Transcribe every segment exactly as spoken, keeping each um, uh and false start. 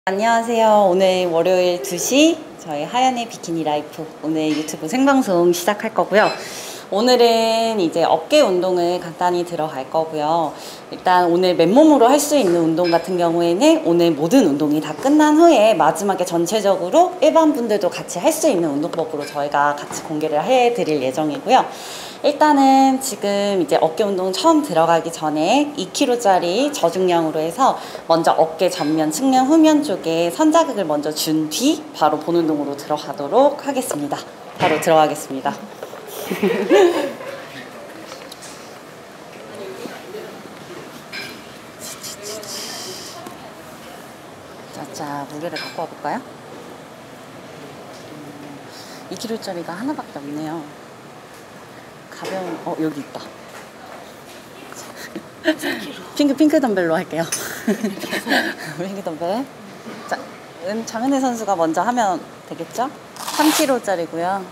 안녕하세요. 오늘 월요일 두 시 저희 하연의 비키니 라이프 오늘 유튜브 생방송 시작할 거고요. 오늘은 이제 어깨 운동을 간단히 들어갈 거고요. 일단 오늘 맨몸으로 할 수 있는 운동 같은 경우에는 오늘 모든 운동이 다 끝난 후에 마지막에 전체적으로 일반 분들도 같이 할 수 있는 운동법으로 저희가 같이 공개를 해드릴 예정이고요. 일단은 지금 이제 어깨 운동 처음 들어가기 전에 이 킬로그램짜리 저중량으로 해서 먼저 어깨 전면, 측면, 후면 쪽에 선자극을 먼저 준 뒤 바로 본 운동으로 들어가도록 하겠습니다. 바로 들어가겠습니다. 자, 무게를 갖고 와볼까요? 이 킬로그램짜리가 하나밖에 없네요. 가벼운, 어, 여기 있다. 핑크, 핑크 덤벨로 할게요. 핑크 덤벨. 자, 은, 장은혜 선수가 먼저 하면 되겠죠? 삼 킬로그램짜리고요.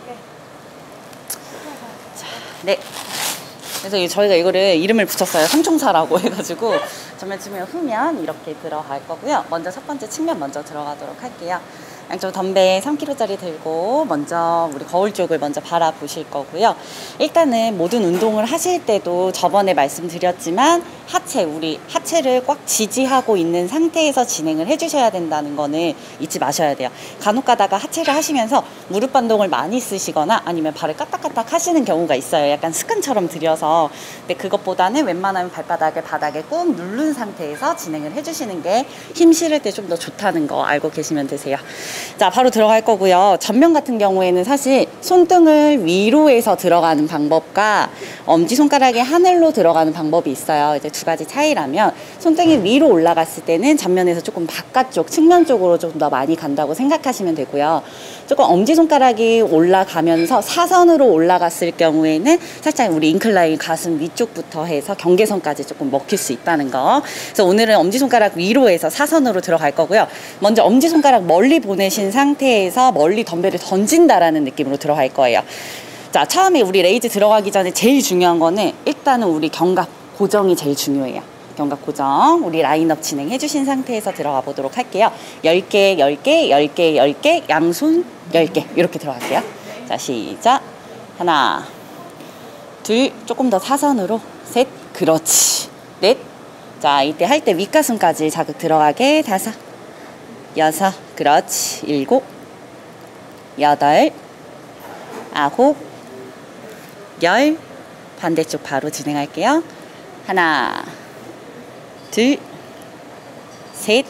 자, 네. 그래서 저희가 이거를 이름을 붙였어요. 삼총사라고 해가지고 전면, 측면, 후면 이렇게 들어갈 거고요. 먼저 첫 번째 측면 먼저 들어가도록 할게요. 양쪽 덤벨 삼 킬로그램짜리 들고 먼저 우리 거울 쪽을 먼저 바라보실 거고요. 일단은 모든 운동을 하실 때도 저번에 말씀드렸지만 하체, 우리 하체를 꽉 지지하고 있는 상태에서 진행을 해주셔야 된다는 거는 잊지 마셔야 돼요. 간혹 가다가 하체를 하시면서 무릎 반동을 많이 쓰시거나 아니면 발을 까딱까딱 하시는 경우가 있어요. 약간 습관처럼 들여서. 근데 그것보다는 웬만하면 발바닥을 바닥에 꾹 누른 상태에서 진행을 해주시는 게 힘 실을 때 좀 더 좋다는 거 알고 계시면 되세요. 자, 바로 들어갈 거고요. 전면 같은 경우에는 사실 손등을 위로 해서 들어가는 방법과 엄지손가락이 하늘로 들어가는 방법이 있어요. 이제 두 가지 차이라면 손등이 위로 올라갔을 때는 전면에서 조금 바깥쪽, 측면 쪽으로 좀 더 많이 간다고 생각하시면 되고요. 조금 엄지손가락이 올라가면서 사선으로 올라갔을 경우에는 살짝 우리 인클라인 가슴 위쪽부터 해서 경계선까지 조금 먹힐 수 있다는 거. 그래서 오늘은 엄지손가락 위로 해서 사선으로 들어갈 거고요. 먼저 엄지손가락 멀리 보내신 상태에서 멀리 덤벨을 던진다라는 느낌으로 들어갈 거예요. 자, 처음에 우리 레이즈 들어가기 전에 제일 중요한 거는 일단은 우리 견갑 고정이 제일 중요해요. 견갑 고정 우리 라인업 진행해 주신 상태에서 들어가 보도록 할게요. 열 개, 열 개, 열 개, 열 개, 양손 열 개 이렇게 들어갈게요. 자, 시작. 하나, 둘, 조금 더 사선으로. 셋, 그렇지. 넷. 자, 이때 할 때 윗가슴까지 자극 들어가게. 다섯, 여섯, 그렇지. 일곱, 여덟, 아홉, 열. 반대쪽 바로 진행할게요. 하나, 둘, 셋,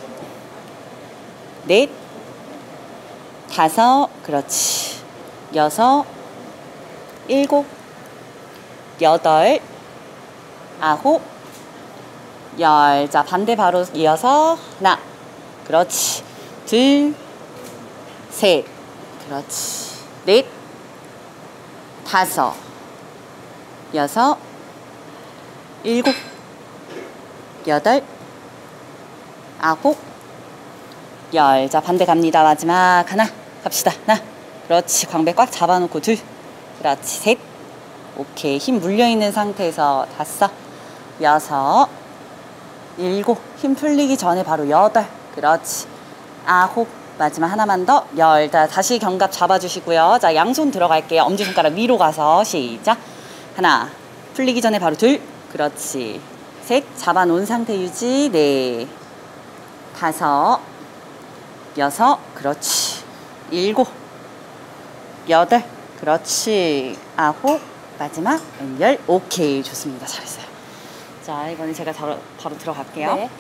넷, 다섯, 그렇지. 여섯, 일곱, 여덟, 아홉, 열. 자, 반대 바로 이어서 하나, 그렇지. 둘, 셋, 그렇지. 넷, 다섯, 여섯, 일곱, 여덟, 아홉, 열. 자, 반대 갑니다. 마지막 하나 갑시다. 하나, 그렇지. 광배 꽉 잡아놓고 둘, 그렇지. 셋, 오케이. 힘 물려있는 상태에서 다섯, 여섯, 일곱, 힘 풀리기 전에 바로 여덟, 그렇지. 아홉, 마지막 하나만 더, 열. 자, 다시 견갑 잡아주시고요. 자, 양손 들어갈게요. 엄지손가락 위로 가서 시작. 하나, 풀리기 전에 바로 둘, 그렇지. 셋, 잡아놓은 상태 유지. 네, 다섯, 여섯, 그렇지. 일곱, 여덟, 그렇지. 아홉, 마지막 열. 오케이, 좋습니다. 잘했어요. 자, 이번엔 제가 바로, 바로 들어갈게요. 네.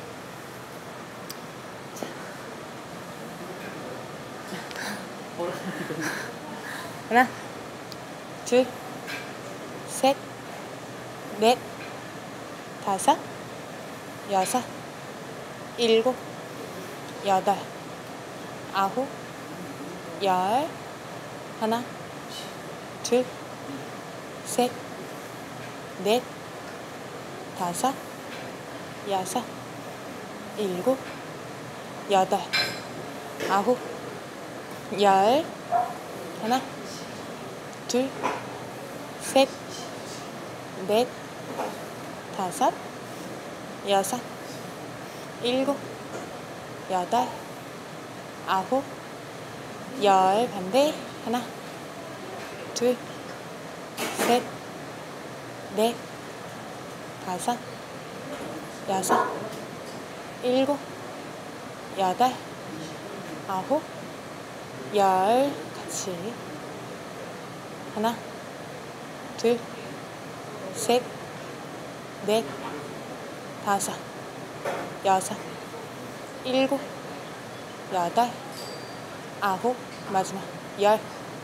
하나, 둘, 셋, 넷, 다섯, 여섯, 일곱, 여덟, 아홉, 열. 하나, 둘, 셋, 넷, 다섯, 여섯, 일곱, 여덟, 아홉, 열. 하나, 둘, 셋, 넷, 다섯, 여섯, 일곱, 여덟, 아홉, 열, 반대. 하나, 둘, 셋, 넷, 다섯, 여섯, 일곱, 여덟, 아홉, 열. 같이. 하나, 둘, 셋, 넷, 다섯, 여섯, 일곱, 여덟, 아홉, 마지막 열.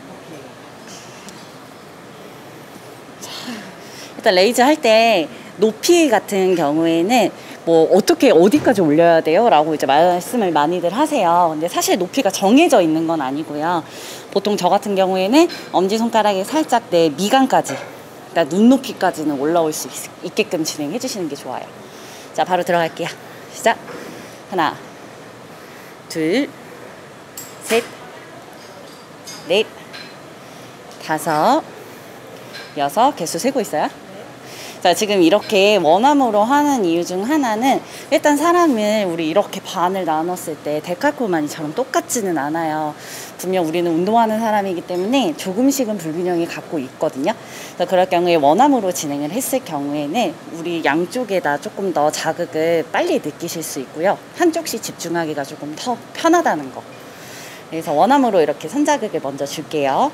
일단 레이즈 할 때 높이 같은 경우에는 뭐 어떻게 어디까지 올려야 돼요? 라고 이제 말씀을 많이들 하세요. 근데 사실 높이가 정해져 있는 건 아니고요. 보통 저 같은 경우에는 엄지손가락에 살짝 내 미간까지, 그러니까 눈높이까지는 올라올 수 있, 있게끔 진행해 주시는 게 좋아요. 자, 바로 들어갈게요. 시작. 하나, 둘, 셋, 넷, 다섯, 여섯. 개수 세고 있어요. 자, 지금 이렇게 원암으로 하는 이유 중 하나는 일단 사람을 우리 이렇게 반을 나눴을 때 데칼코마니처럼 똑같지는 않아요. 분명 우리는 운동하는 사람이기 때문에 조금씩은 불균형이 갖고 있거든요. 그래서 그럴 경우에 원암으로 진행을 했을 경우에는 우리 양쪽에다 조금 더 자극을 빨리 느끼실 수 있고요. 한쪽씩 집중하기가 조금 더 편하다는 거. 그래서 원암으로 이렇게 선자극을 먼저 줄게요.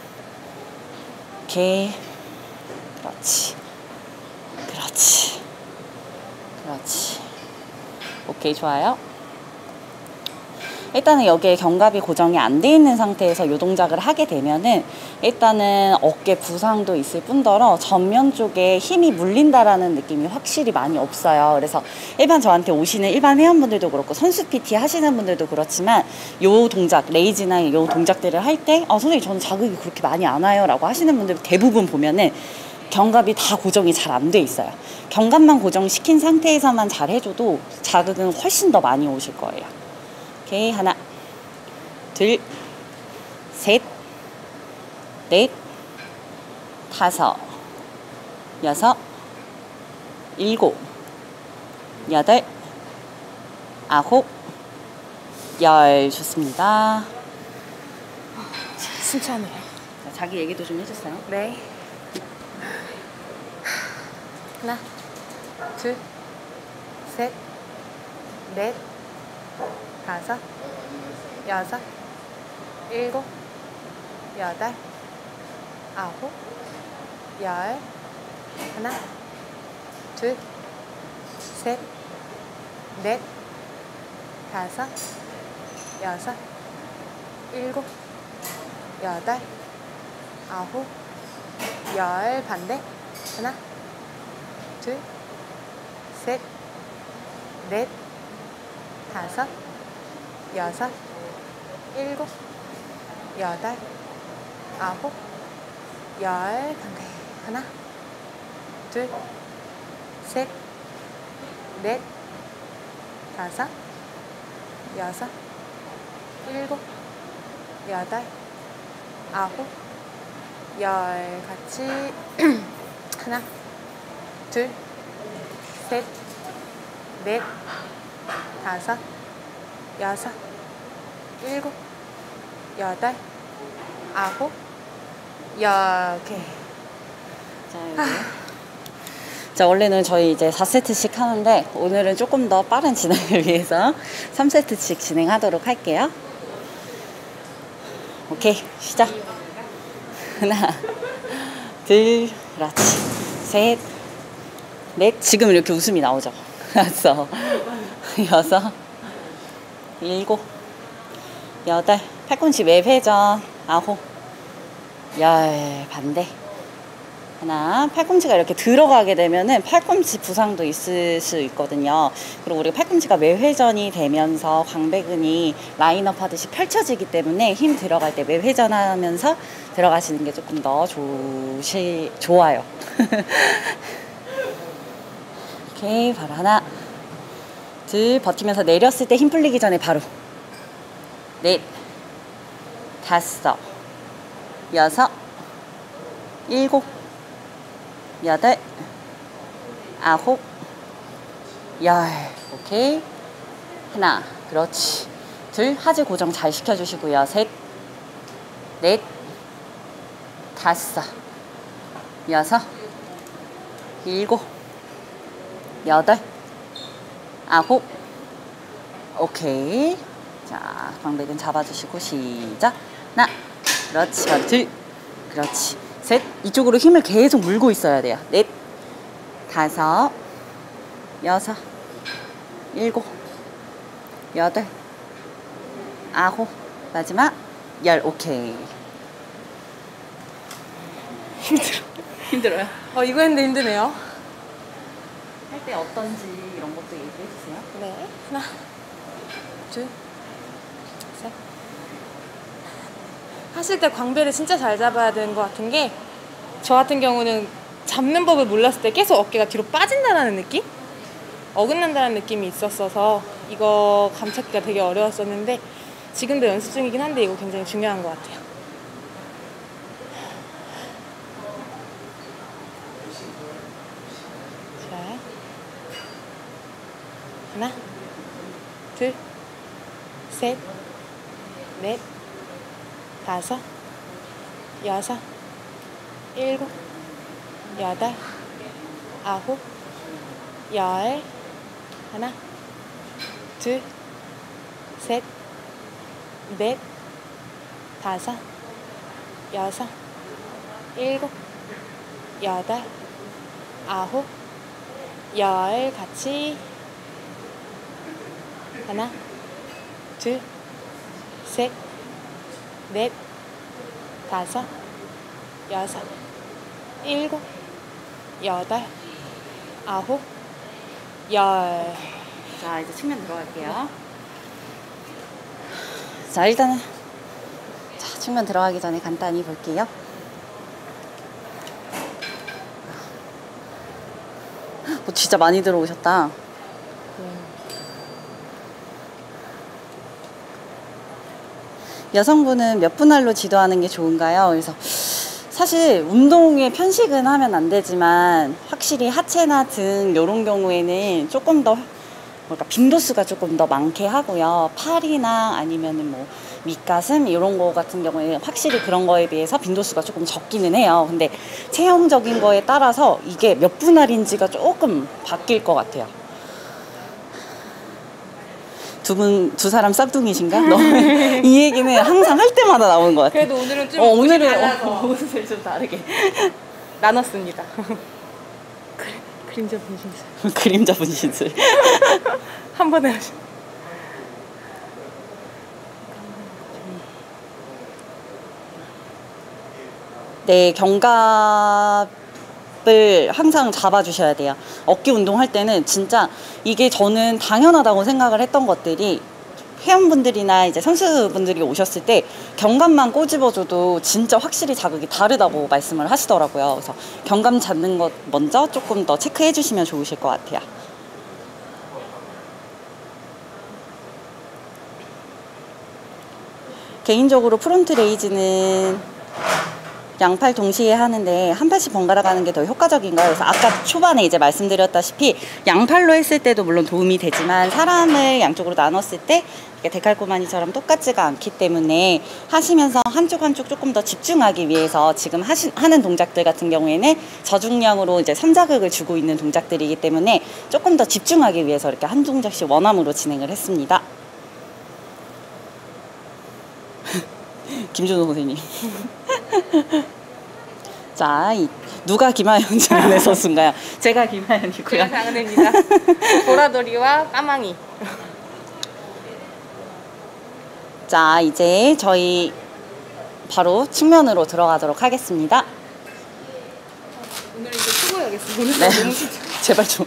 오케이. 그렇지. 그렇지. 그렇지. 오케이, 좋아요. 일단은 여기에 견갑이 고정이 안 돼 있는 상태에서 이 동작을 하게 되면은 일단은 어깨 부상도 있을 뿐더러 전면 쪽에 힘이 물린다라는 느낌이 확실히 많이 없어요. 그래서 일반 저한테 오시는 일반 회원분들도 그렇고 선수 피티 하시는 분들도 그렇지만 요 동작, 레이즈나 요 동작들을 할 때 아, 선생님 저는 자극이 그렇게 많이 안 와요 라고 하시는 분들 대부분 보면은 견갑이 다 고정이 잘 안 돼 있어요. 견갑만 고정시킨 상태에서만 잘 해줘도 자극은 훨씬 더 많이 오실 거예요. 오케이, 하나, 둘, 셋, 넷, 다섯, 여섯, 일곱, 여덟, 아홉, 열. 좋습니다. 승차네요. 자기 얘기도 좀 해줬어요. 네. 하나, 둘, 셋, 넷, 다섯, 여섯, 일곱, 여덟, 아홉, 열. 하나, 둘, 셋, 넷, 다섯, 여섯, 일곱, 여덟, 아홉, 열. 반대. 하나, 둘, 셋, 넷, 다섯, 여섯, 일곱, 여덟, 아홉, 열. 반대. 하나, 둘, 셋, 넷, 다섯, 여섯, 일곱, 여덟, 아홉, 열. 같이. 하나, 둘, 셋, 넷, 다섯, 여섯, 일곱, 여덟, 아홉, 열. 오케이. 자, 여기. 자, 원래는 저희 이제 사 세트씩 하는데 오늘은 조금 더 빠른 진행을 위해서 삼 세트씩 진행하도록 할게요. 오케이, 시작. 하나, 둘, 그렇지. 셋, 넷. 지금 이렇게 웃음이 나오죠. 다섯, 여섯, 일곱, 여덟. 팔꿈치 웹 회전. 아홉, 열. 반대. 하나. 팔꿈치가 이렇게 들어가게 되면은 팔꿈치 부상도 있을 수 있거든요. 그리고 우리가 팔꿈치가 외회전이 되면서 광배근이 라인업 하듯이 펼쳐지기 때문에 힘 들어갈 때 외회전 하면서 들어가시는 게 조금 더 좋으시, 좋아요. 오케이, 바로 하나, 둘. 버티면서 내렸을 때 힘 풀리기 전에 바로 넷, 다섯, 여섯, 일곱, 여덟, 아홉, 열. 오케이. 하나, 그렇지. 둘, 하지 고정 잘 시켜주시고요. 셋, 넷, 다섯, 여섯, 일곱, 여덟, 아홉. 오케이. 자, 광배근 잡아주시고 시작. 하나, 그렇지. 바로 둘, 그렇지. 셋, 이쪽으로 힘을 계속 물고 있어야 돼요. 넷, 다섯, 여섯, 일곱, 여덟, 아홉, 마지막 열. 오케이. 힘들어. 힘들어요? 어, 이거 했는데 힘드네요. 할 때 어떤지 이런 것도 얘기해 주세요. 네. 하나, 둘, 셋. 하실 때 광배를 진짜 잘 잡아야 되는 것 같은 게, 저 같은 경우는 잡는 법을 몰랐을 때 계속 어깨가 뒤로 빠진다는 느낌? 어긋난다는 느낌이 있었어서 이거 감찾기가 되게 어려웠었는데, 지금도 연습 중이긴 한데 이거 굉장히 중요한 것 같아요. 자, 하나, 둘, 셋, 넷, 다섯, 여섯, 일곱, 여덟, 아홉, 열. 하나, 둘, 셋, 넷, 다섯, 여섯, 일곱, 여덟, 아홉, 열. 같이. 하나, 둘, 셋, 넷, 다섯, 여섯, 일곱, 여덟, 아홉, 열. 자, 이제 측면 들어갈게요. 자, 일단은 자, 측면 들어가기 전에 간단히 볼게요. 뭐 진짜 많이 들어오셨다. 여성분은 몇 분할로 지도하는 게 좋은가요? 그래서 사실 운동에 편식은 하면 안 되지만 확실히 하체나 등 이런 경우에는 조금 더 뭐랄까 빈도수가 조금 더 많게 하고요. 팔이나 아니면은 뭐 밑가슴 이런 거 같은 경우에는 확실히 그런 거에 비해서 빈도수가 조금 적기는 해요. 근데 체형적인 거에 따라서 이게 몇 분할인지가 조금 바뀔 것 같아요. 두 분, 두 사람 쌍둥이신가? 너무 이 얘기는 항상 할 때마다 나오는 것 같아요. 그래도 오늘은 좀 어, 옷이 오늘은 달라서 어, 옷을 좀 다르게 나눴습니다. 그래, 그림자 분신술. 그림자 분신술. 한 번에 하시. 네, 견갑을 항상 잡아주셔야 돼요. 어깨 운동할 때는 진짜 이게 저는 당연하다고 생각을 했던 것들이 회원분들이나 이제 선수분들이 오셨을 때 견갑만 꼬집어줘도 진짜 확실히 자극이 다르다고 말씀을 하시더라고요. 그래서 견갑 잡는 것 먼저 조금 더 체크해 주시면 좋으실 것 같아요. 개인적으로 프론트 레이즈는 양팔 동시에 하는데 한 팔씩 번갈아 가는 게 더 효과적인가요? 그래서 아까 초반에 이제 말씀드렸다시피 양팔로 했을 때도 물론 도움이 되지만 사람을 양쪽으로 나눴을 때 데칼코마니처럼 똑같지가 않기 때문에 하시면서 한쪽 한쪽 조금 더 집중하기 위해서 지금 하시, 하는 동작들 같은 경우에는 저중량으로 이제 삼자극을 주고 있는 동작들이기 때문에 조금 더 집중하기 위해서 이렇게 한 동작씩 원암으로 진행을 했습니다. 김준호 선생님. 자, 이, 누가 김하연 장은혜 선수인가요? 제가 김하연이고요. 제가 장은혜입니다. 보라돌이와 까망이. 자, 이제 저희 바로 측면으로 들어가도록 하겠습니다. 오늘 이제 수고해야겠어. 오늘 네. 너무 진짜 제발 좀.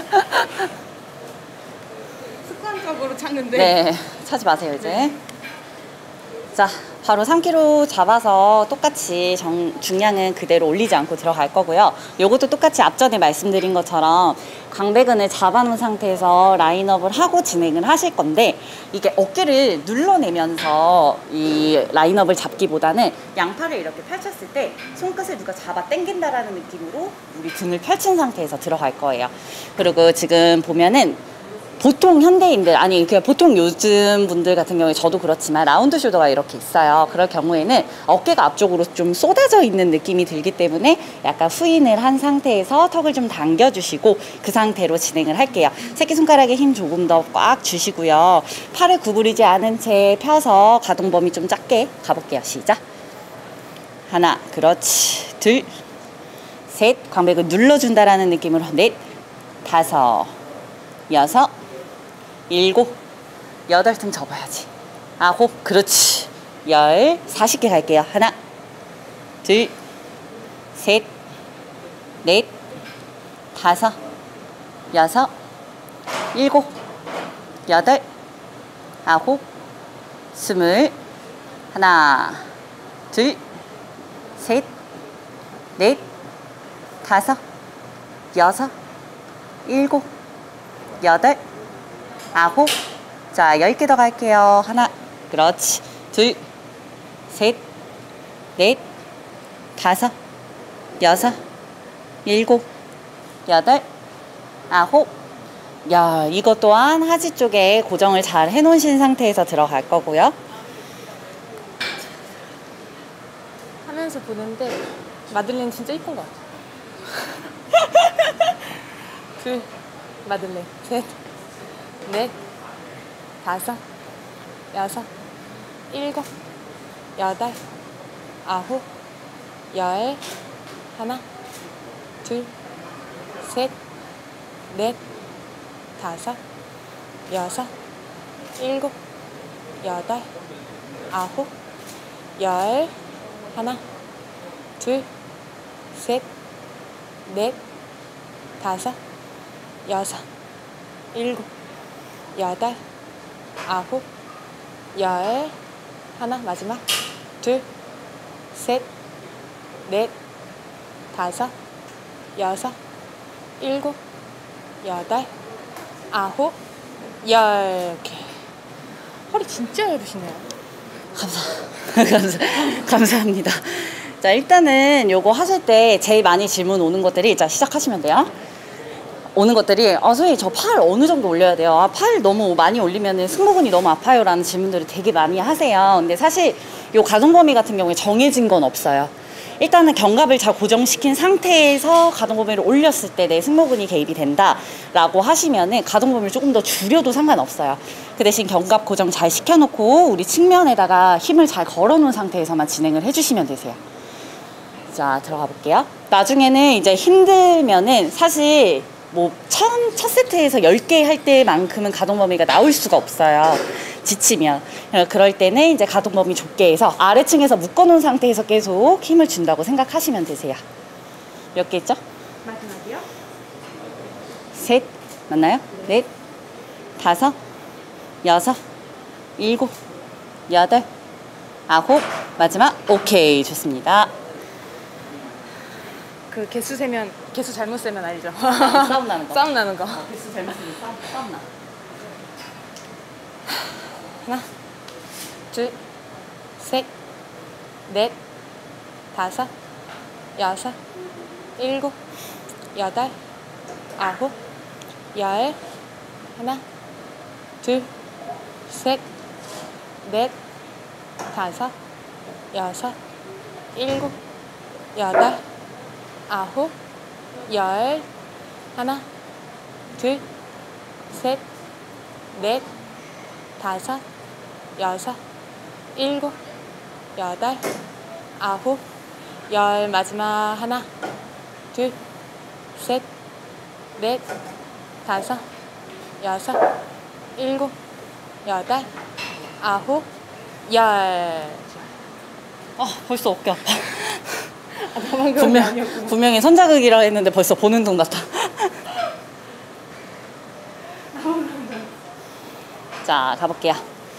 습관적으로 찾는데. 네, 차지 마세요, 이제. 네. 자, 바로 삼 킬로그램 잡아서 똑같이 정, 중량은 그대로 올리지 않고 들어갈 거고요. 요것도 똑같이 앞전에 말씀드린 것처럼 광배근을 잡아놓은 상태에서 라인업을 하고 진행을 하실 건데, 이게 어깨를 눌러내면서 이 라인업을 잡기보다는 양팔을 이렇게 펼쳤을 때 손끝을 누가 잡아 당긴다라는 느낌으로 우리 등을 펼친 상태에서 들어갈 거예요. 그리고 지금 보면은 보통 현대인들, 아니 그냥 보통 요즘 분들 같은 경우에 저도 그렇지만 라운드 숄더가 이렇게 있어요. 그럴 경우에는 어깨가 앞쪽으로 좀 쏟아져 있는 느낌이 들기 때문에 약간 후인을 한 상태에서 턱을 좀 당겨주시고 그 상태로 진행을 할게요. 새끼손가락에 힘 조금 더 꽉 주시고요. 팔을 구부리지 않은 채 펴서 가동 범위 좀 작게 가볼게요. 시작. 하나, 그렇지. 둘, 셋, 광배근 눌러준다라는 느낌으로 넷, 다섯, 여섯, 일곱, 여덟 틈 접어야지. 아홉, 그렇지. 열, 사십 개 갈게요. 하나, 둘, 셋, 넷, 다섯, 여섯, 일곱, 여덟, 아홉, 스물, 하나, 둘, 셋, 넷, 다섯, 여섯, 일곱, 여덟, 아홉. 자, 열 개 더 갈게요. 하나, 그렇지. 둘, 셋, 넷, 다섯, 여섯, 일곱, 여덟, 아홉. 야, 이것 또한 하지 쪽에 고정을 잘 해놓으신 상태에서 들어갈 거고요. 하면서 보는데 마들렌 진짜 이쁜 것 같아. 둘, 마들렌. 셋, 넷, 다섯, 여섯, 일곱, 여덟, 아홉, 열, 하나, 둘, 셋, 넷, 다섯, 여섯, 일곱, 여덟, 아홉, 열, 하나, 둘, 셋, 넷, 다섯, 여섯, 일곱, 여덟, 아홉, 열, 하나, 마지막, 둘, 셋, 넷, 다섯, 여섯, 일곱, 여덟, 아홉, 열. 이렇게. 허리 진짜 얇으시네요. 감사, 감사, 감사합니다. 자, 일단은 요거 하실 때 제일 많이 질문 오는 것들이, 자, 시작하시면 돼요. 오는 것들이, 아, 선생님, 저 팔 어느 정도 올려야 돼요? 아, 팔 너무 많이 올리면 승모근이 너무 아파요. 라는 질문들을 되게 많이 하세요. 근데 사실 요 가동 범위 같은 경우에 정해진 건 없어요. 일단은 견갑을 잘 고정시킨 상태에서 가동 범위를 올렸을 때 내 승모근이 개입이 된다라고 하시면은 가동 범위를 조금 더 줄여도 상관없어요. 그 대신 견갑 고정 잘 시켜놓고 우리 측면에다가 힘을 잘 걸어놓은 상태에서만 진행을 해주시면 되세요. 자, 들어가 볼게요. 나중에는 이제 힘들면은 사실 뭐 처음 첫 세트에서 열 개 할 때만큼은 가동 범위가 나올 수가 없어요. 지치면. 그럴 때는 이제 가동 범위 좁게 해서 아래층에서 묶어놓은 상태에서 계속 힘을 준다고 생각하시면 되세요. 몇 개 있죠? 마지막이요? 셋, 맞나요? 넷, 다섯, 여섯, 일곱, 여덟, 아홉, 마지막. 오케이, 좋습니다. 그 개수 세면, 개수 잘못 세면 알죠? 싸움 나는 거. 싸움 나는 거. 어, 개수 잘못 쓰면 싸움, 싸움 나. 하나, 둘, 셋, 넷, 다섯, 여섯, 일곱, 여덟, 아홉, 열, 하나, 둘, 셋, 넷, 다섯, 여섯, 일곱, 여덟, 아홉, 열, 하나, 둘, 셋, 넷, 다섯, 여섯, 일곱, 여덟, 아홉, 열. 마지막 하나, 둘, 셋, 넷, 다섯, 여섯, 일곱, 여덟, 아홉, 열. 아, 벌써 어깨 아파. 아, 나만 그런 게 분명, 아니었구나. 분명히 손자극이라 했는데 벌써 보는 둥 같아. 자, 가볼게요.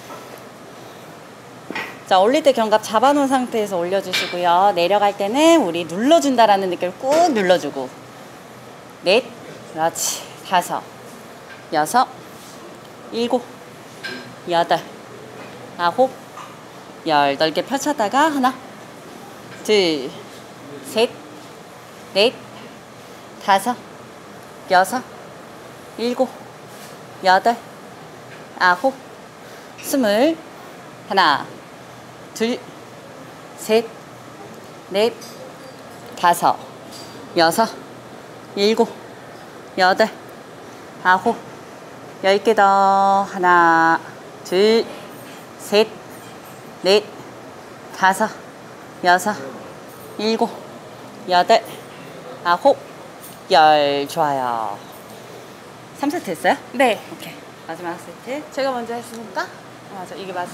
자, 올릴 때 견갑 잡아놓은 상태에서 올려주시고요. 내려갈 때는 우리 눌러준다라는 느낌을 꾹 눌러주고. 넷, 그렇지. 다섯, 여섯, 일곱, 여덟, 아홉, 열. 넓게 펼쳤다가 하나, 둘, 셋, 넷, 다섯, 여섯, 일곱, 여덟, 아홉, 스물. 하나, 둘, 셋, 넷, 다섯, 여섯, 일곱, 여덟, 아홉, 열 개 더. 하나, 둘, 셋, 넷, 다섯, 여섯, 일곱, 여덟, 아홉, 열. 좋아요. 삼 세트 했어요? 네. 오케이. 마지막 세트. 제가 먼저 했으니까. 맞아, 이게 맞어.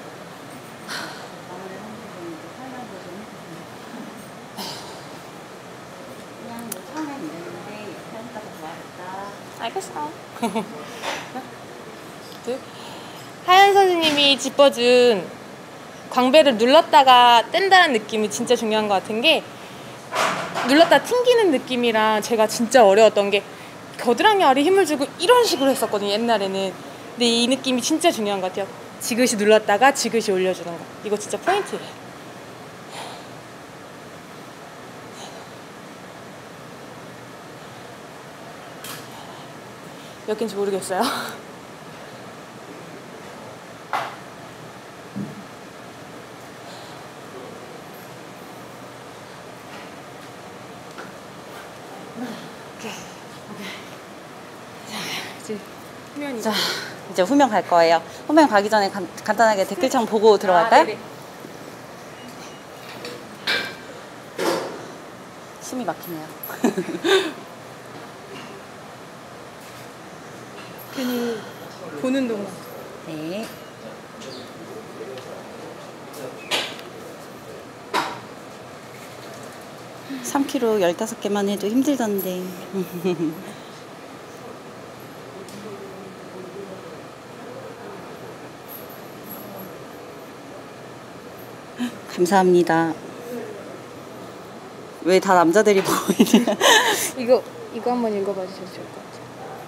그냥 뭐 처음엔 이랬는데 이렇게 하니까 더 좋아졌다. 알겠어. 둘. 하연 선생님이 짚어준 광배를 눌렀다가 뗀다는 느낌이 진짜 중요한 것 같은 게, 눌렀다 튕기는 느낌이랑 제가 진짜 어려웠던 게 겨드랑이 아래 힘을 주고 이런 식으로 했었거든요, 옛날에는. 근데 이 느낌이 진짜 중요한 것 같아요. 지그시 눌렀다가 지그시 올려주는 거. 이거 진짜 포인트예요. 몇 개인지 모르겠어요. 오케이. 자, 이제 후면이. 자, 이제 후면 갈 거예요. 후면 가기 전에 간, 간단하게 댓글창 보고 들어갈까요? 아, 네네. 숨이 막히네요. 괜히 보는 동안. 네. 삼 킬로그램 열다섯 개만 해도 힘들던데. 감사합니다. 왜 다 남자들이 보이냐? 이거 이거 한번 읽어봐 주셔도 좋을 것 같아요.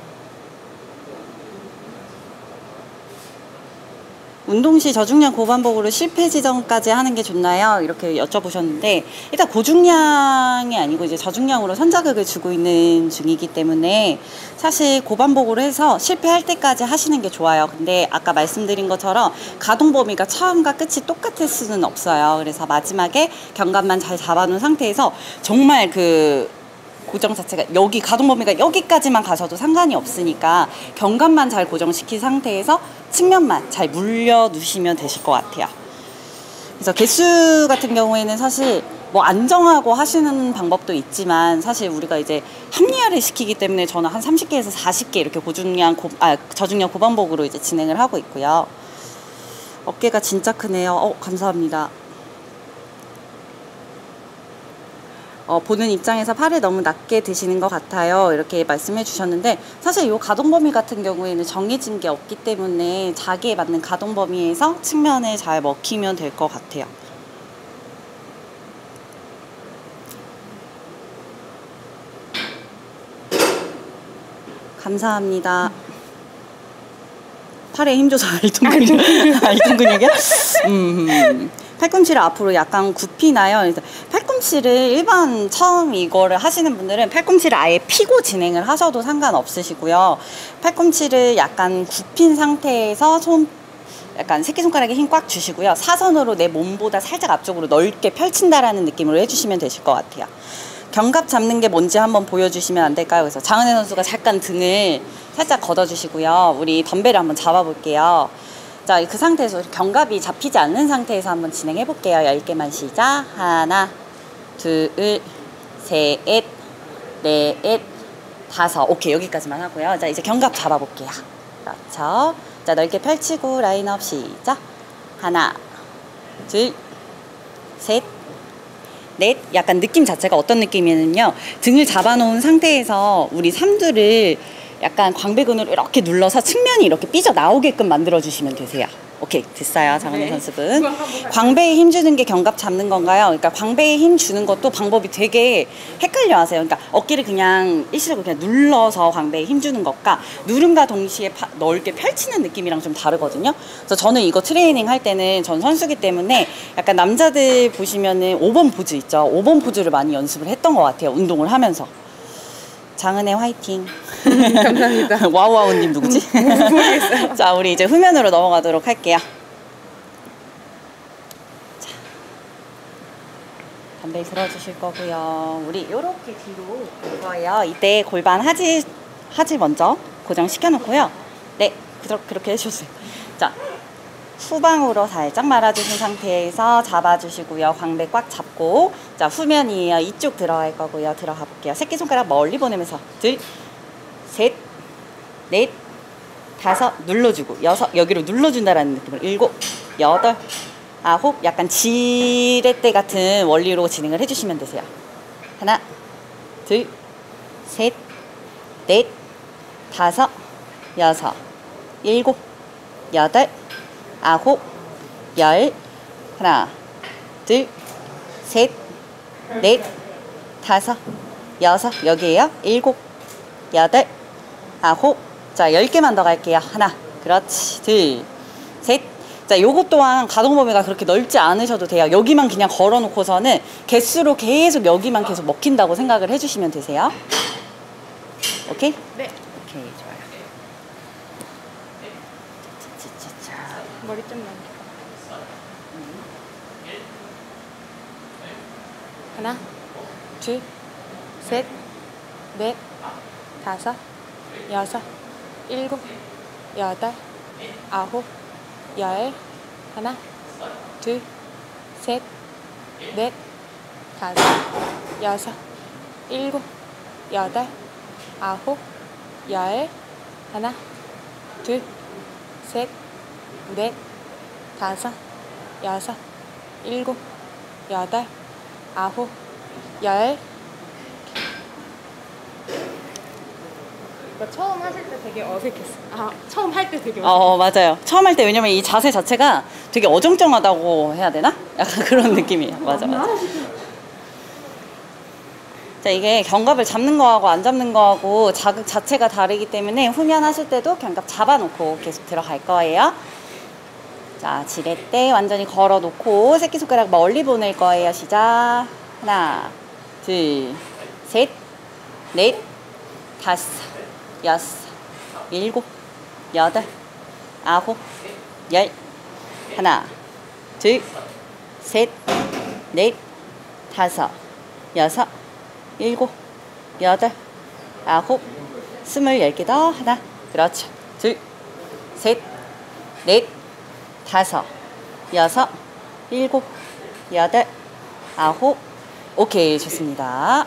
운동 시 저중량 고반복으로 실패 지점까지 하는 게 좋나요? 이렇게 여쭤보셨는데, 일단 고중량이 아니고 이제 저중량으로 선자극을 주고 있는 중이기 때문에 사실 고반복으로 해서 실패할 때까지 하시는 게 좋아요. 근데 아까 말씀드린 것처럼 가동 범위가 처음과 끝이 똑같을 수는 없어요. 그래서 마지막에 견갑만 잘 잡아놓은 상태에서 정말 그 고정 자체가 여기 가동 범위가 여기까지만 가셔도 상관이 없으니까 견갑만 잘 고정시킨 상태에서 측면만 잘 물려 누시면 되실 것 같아요. 그래서 개수 같은 경우에는 사실 뭐 안정하고 하시는 방법도 있지만, 사실 우리가 이제 합리화를 시키기 때문에 저는 한 삼십 개에서 사십 개 이렇게 고중량 고, 아, 저중량 고반복으로 이제 진행을 하고 있고요. 어깨가 진짜 크네요. 어, 감사합니다. 어, 보는 입장에서 팔을 너무 낮게 드시는 것 같아요. 이렇게 말씀해 주셨는데, 사실 이 가동 범위 같은 경우에는 정해진 게 없기 때문에 자기에 맞는 가동 범위에서 측면을 잘 먹히면 될 것 같아요. 감사합니다. 팔에 힘줘서 알통 근육, 알통 근육이요? 음, 팔꿈치를 앞으로 약간 굽히나요? 그래서 팔꿈치를 일반 처음 이거를 하시는 분들은 팔꿈치를 아예 피고 진행을 하셔도 상관없으시고요. 팔꿈치를 약간 굽힌 상태에서 손 약간 새끼손가락에 힘 꽉 주시고요. 사선으로 내 몸보다 살짝 앞쪽으로 넓게 펼친다라는 느낌으로 해주시면 되실 것 같아요. 견갑 잡는 게 뭔지 한번 보여주시면 안 될까요? 그래서 장은혜 선수가 잠깐 등을 살짝 걷어주시고요. 우리 덤벨을 한번 잡아볼게요. 자, 그 상태에서 견갑이 잡히지 않는 상태에서 한번 진행해 볼게요. 열 개만 시작. 하나, 둘, 셋, 넷, 다섯. 오케이, 여기까지만 하고요. 자, 이제 견갑 잡아볼게요. 그렇죠. 자, 넓게 펼치고 라인업 시작. 하나, 둘, 셋, 넷. 약간 느낌 자체가 어떤 느낌이냐면요, 등을 잡아놓은 상태에서 우리 삼두를 약간 광배근으로 이렇게 눌러서 측면이 이렇게 삐져 나오게끔 만들어 주시면 되세요. 오케이, 됐어요. 장은혜 네. 선수분. 광배에 힘 주는 게 견갑 잡는 건가요? 그러니까 광배에 힘 주는 것도 방법이 되게 헷갈려 하세요. 그러니까 어깨를 그냥 일시적으로 그냥 눌러서 광배에 힘 주는 것과 누름과 동시에 파, 넓게 펼치는 느낌이랑 좀 다르거든요. 그래서 저는 이거 트레이닝 할 때는 전 선수기 때문에 약간 남자들 보시면은 오 번 포즈 있죠. 오 번 포즈를 많이 연습을 했던 것 같아요. 운동을 하면서. 장은혜 화이팅. 감사합니다. 와우와우님 누구지? 모르겠어요. 자, 우리 이제 후면으로 넘어가도록 할게요. 자, 덤벨 들어주실 거고요. 우리 요렇게 뒤로 볼 거예요. 이때 골반 하지, 하지 먼저 고정시켜 놓고요. 네, 그렇게 해주세요. 자, 후방으로 살짝 말아주신 상태에서 잡아주시고요. 광배 꽉 잡고, 자, 후면이에요. 이쪽 들어갈 거고요. 들어가 볼게요. 새끼손가락 멀리 보내면서 둘, 셋, 넷, 다섯, 눌러주고, 여섯, 여기로 눌러준다라는 느낌으로 일곱, 여덟, 아홉, 약간 지렛대 같은 원리로 진행을 해주시면 되세요. 하나, 둘, 셋, 넷, 다섯, 여섯, 일곱, 여덟, 아홉, 열, 하나, 둘, 셋, 넷, 다섯, 여섯, 여기에요. 일곱, 여덟, 아홉, 자, 열 개만 더 갈게요. 하나, 그렇지, 둘, 셋. 자, 요것 또한 가동 범위가 그렇게 넓지 않으셔도 돼요. 여기만 그냥 걸어 놓고서는 개수로 계속 여기만 계속 먹힌다고 생각을 해주시면 되세요. 오케이? 네. 오케이, 좋아요. 짜자자자. 머리 좀 넘겨. 하나, 둘, 셋, 넷, 다섯, 여섯, 일곱, 여덟, 아홉, 열. 하나, 둘, 셋, 넷, 다섯, 여섯, 일곱, 여덟, 아홉, 열. 하나, 둘, 셋, 넷, 다섯, 여섯, 일곱, 여덟, 아홉, 열. 이거 처음 하실 때 되게 어색했어. 아, 처음 할 때 되게 어색했어. 어, 맞아요. 처음 할 때 왜냐면 이 자세 자체가 되게 어정쩡하다고 해야 되나? 약간 그런 느낌이에요. 맞아, 맞아. 자, 이게 견갑을 잡는 거하고 안 잡는 거하고 자극 자체가 다르기 때문에 후면 하실 때도 견갑 잡아놓고 계속 들어갈 거예요. 자, 지렛대 완전히 걸어 놓고 새끼손가락 멀리 보낼 거예요. 시작. 하나, 둘, 셋, 넷, 다섯, 여섯, 일곱, 여덟, 아홉, 열. 하나, 둘, 셋, 넷, 다섯, 여섯, 일곱, 여덟, 아홉, 스물, 열 개 더. 하나, 그렇죠. 둘, 셋, 넷, 다섯, 여섯, 일곱, 여덟, 아홉. 오케이, 좋습니다.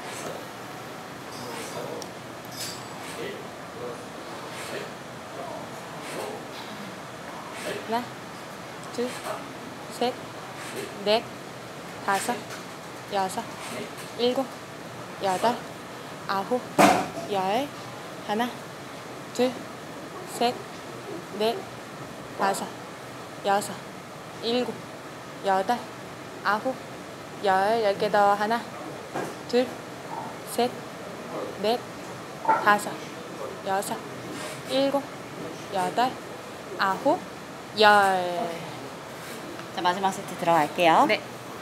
하나, 둘, 셋, 넷, 다섯, 여섯, 일곱, 여덟, 아홉, 열. 하나, 둘, 셋, 넷, 다섯, 여섯, 일곱, 여덟, 아홉, 열. 열 개 더. 하나, 둘, 셋, 넷, 다섯, 여섯, 일곱, 여덟, 아홉, 열. 자, 마지막 세트 들어갈게요. 네.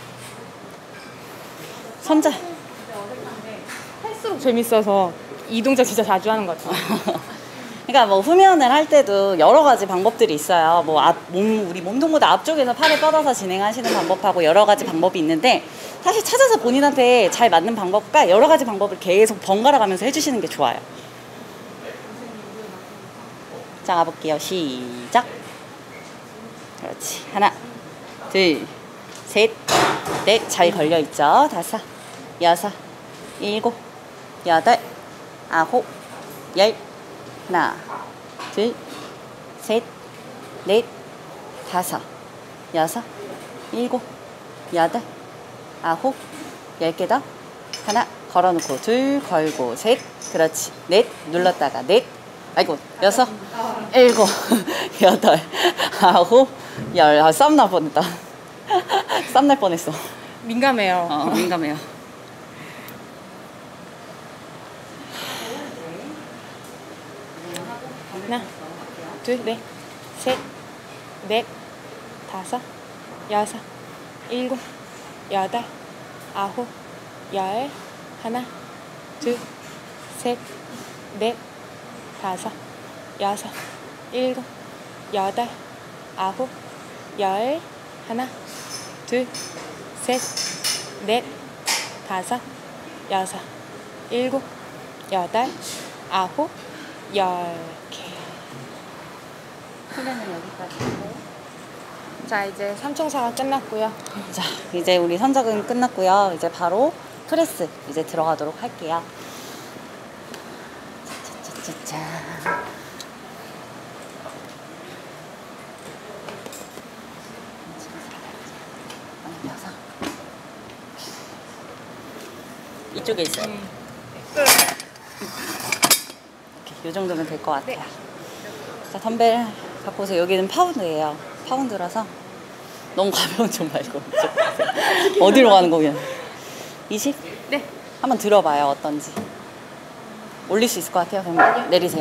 손자. 할수록 재밌어서 이 동작 진짜 자주 하는 것 같아요. 그러니까 뭐 후면을 할 때도 여러 가지 방법들이 있어요. 뭐 앞, 몸, 우리 몸통보다 앞쪽에서 팔을 뻗어서 진행하시는 방법하고 여러 가지 방법이 있는데 사실 찾아서 본인한테 잘 맞는 방법과 여러 가지 방법을 계속 번갈아 가면서 해주시는 게 좋아요. 자, 가볼게요. 시작. 그렇지. 하나, 둘, 셋, 넷. 잘 걸려있죠. 다섯, 여섯, 일곱, 여덟, 아홉, 열. 하나, 둘, 셋, 넷, 다섯, 여섯, 일곱, 여덟, 아홉, 열 개 더. 하나, 걸어놓고 둘, 걸고 셋, 그렇지. 넷, 눌렀다가 넷, 아이고, 여섯, 일곱, 여덟, 아홉, 열. 아, 쌈 날 뻔했다. 쌈 날 뻔했어. 민감해요. 어, 민감해요. 하나, 둘, 넷, 셋, 넷, 다섯, 여섯, 일곱, 여덟, 아홉, 열. 하나, 둘, 셋, 넷, 다섯, 여섯, 일곱, 여덟, 아홉, 열. 하나, 둘, 셋, 넷, 다섯, 여섯, 일곱, 여덟, 아홉, 열. 이렇게. 훈련은 여기까지인데요. 자, 이제 삼총사가 끝났고요. 자, 이제 우리 선적은 끝났고요. 이제 바로 프레스 이제 들어가도록 할게요. 짜짜짜짜. 이쪽에 있어요. 음. 이렇게, 이 정도면 될 것 같아요. 자, 덤벨 갖고 오세요. 여기는 파운드예요. 파운드라서 너무 가벼운 좀 말고. 어디로 가는 거냐? 이십? 네. 한번 들어봐요. 어떤지. 올릴 수 있을 것 같아요. 그럼 내리세요.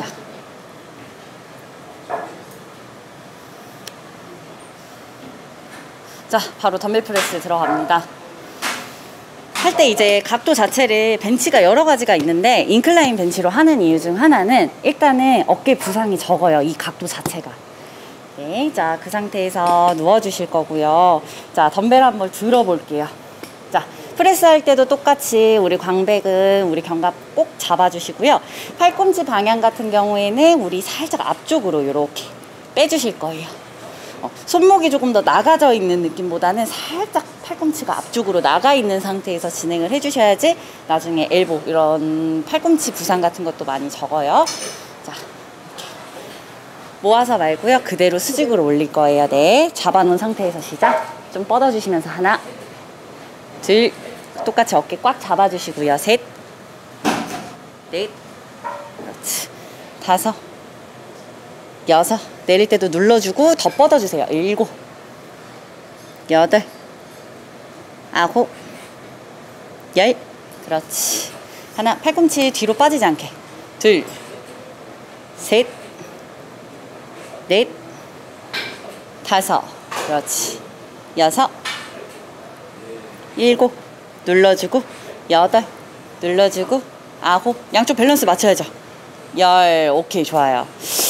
자, 바로 덤벨 프레스 들어갑니다. 할 때 이제 각도 자체를 벤치가 여러 가지가 있는데 인클라인 벤치로 하는 이유 중 하나는 일단은 어깨 부상이 적어요. 이 각도 자체가. 네, 자, 그 상태에서 누워주실 거고요. 자, 덤벨 한번 들어볼게요. 자, 프레스 할 때도 똑같이 우리 광배근, 우리 견갑 꼭 잡아주시고요. 팔꿈치 방향 같은 경우에는 우리 살짝 앞쪽으로 이렇게 빼주실 거예요. 어, 손목이 조금 더 나가져 있는 느낌보다는 살짝 팔꿈치가 앞쪽으로 나가 있는 상태에서 진행을 해주셔야지 나중에 엘보 이런 팔꿈치 부상 같은 것도 많이 적어요. 자, 이렇게 모아서 말고요. 그대로 수직으로 올릴 거예요. 네, 잡아놓은 상태에서 시작. 좀 뻗어주시면서 하나, 둘, 똑같이 어깨 꽉 잡아주시고요. 셋, 넷, 그렇지, 다섯, 여섯, 내릴 때도 눌러주고 더 뻗어주세요. 일곱, 여덟, 아홉, 열, 그렇지. 하나, 팔꿈치 뒤로 빠지지 않게. 둘, 셋, 넷, 다섯, 그렇지. 여섯, 일곱, 눌러주고, 여덟, 눌러주고, 아홉, 양쪽 밸런스 맞춰야죠. 열, 오케이, 좋아요.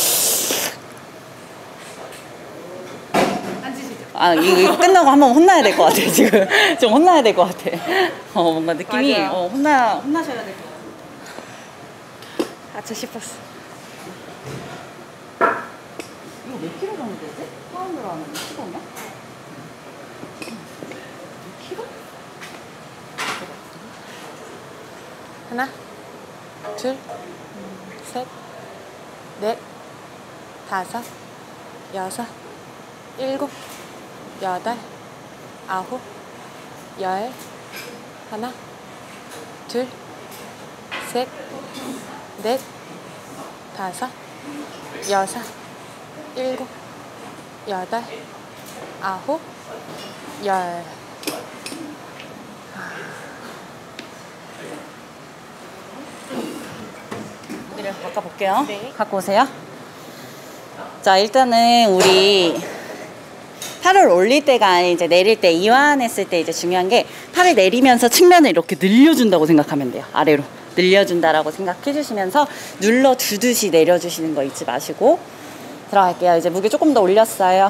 아, 이거 끝나고 한번 혼나야 될 것 같아, 지금. 좀 혼나야 될 것 같아. 어, 뭔가 느낌이, 맞아. 어, 혼나, 혼나셔야 될 것 같아. 아차 싶었어. 이거 몇 킬로 정도 되지? 파운드로 하면 몇 킬로냐? 몇 킬로? 하나, 둘, 셋, 넷, 다섯, 여섯, 일곱, 여덟, 아홉, 열. 하나, 둘, 셋, 넷, 다섯, 여섯, 일곱, 여덟, 아홉, 열. 무게를 바꿔볼게요. 네. 갖고 오세요. 자, 일단은 우리 팔을 올릴 때가 아닌 이제 내릴 때, 이완했을 때 이제 중요한 게 팔을 내리면서 측면을 이렇게 늘려준다고 생각하면 돼요. 아래로 늘려준다라고 생각해 주시면서 눌러주듯이 내려주시는 거 잊지 마시고 들어갈게요. 이제 무게 조금 더 올렸어요.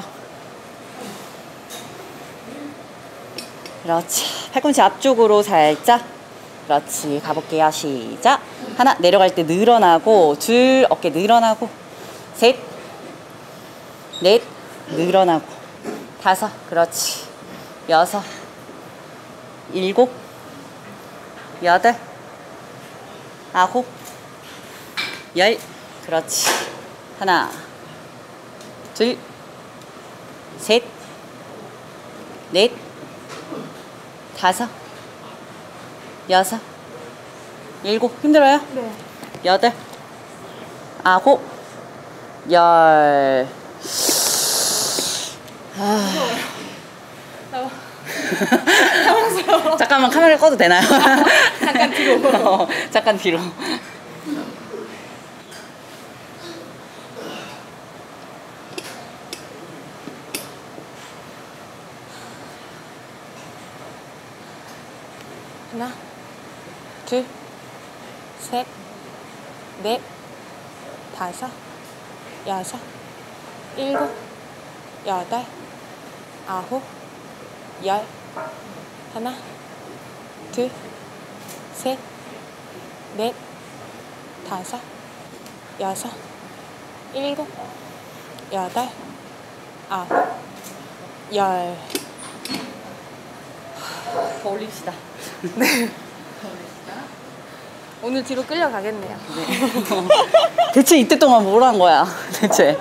그렇지. 팔꿈치 앞쪽으로 살짝. 그렇지. 가볼게요. 시작. 하나, 내려갈 때 늘어나고, 둘, 어깨 늘어나고, 셋, 넷, 늘어나고, 다섯, 그렇지. 여섯, 일곱, 여덟, 아홉, 열, 그렇지. 하나, 둘, 셋, 넷, 다섯, 여섯, 일곱, 힘들어요? 네. 여덟, 아홉, 열. 아. 당황스러워. 잠깐만 카메라 꺼도 되나요? 잠깐 뒤로. 어, 잠깐 뒤로. 하나, 둘, 셋, 넷, 다섯, 여섯, 일곱, 여덟, 아홉, 열. 하나, 둘, 셋, 넷, 다섯, 여섯, 일곱, 여덟, 아홉, 열. 더 올립시다. 오늘 뒤로 끌려가겠네요. 대체 이때 동안 뭘 한 거야? 대체.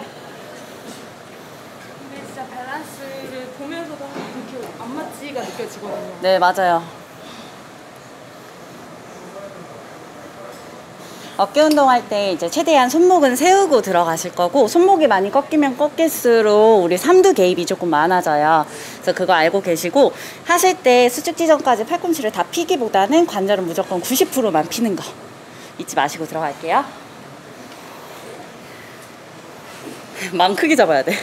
근데 진짜 밸런스를 보면서도 그렇게 안 맞지가 느껴지거든요. 네, 맞아요. 어깨 운동할 때 이제 최대한 손목은 세우고 들어가실 거고, 손목이 많이 꺾이면 꺾일수록 우리 삼두 개입이 조금 많아져요. 그래서 그거 알고 계시고, 하실 때 수축 지점까지 팔꿈치를 다 피기보다는 관절은 무조건 구십 퍼센트만 피는 거 잊지 마시고 들어갈게요. 마음 크게 잡아야 돼.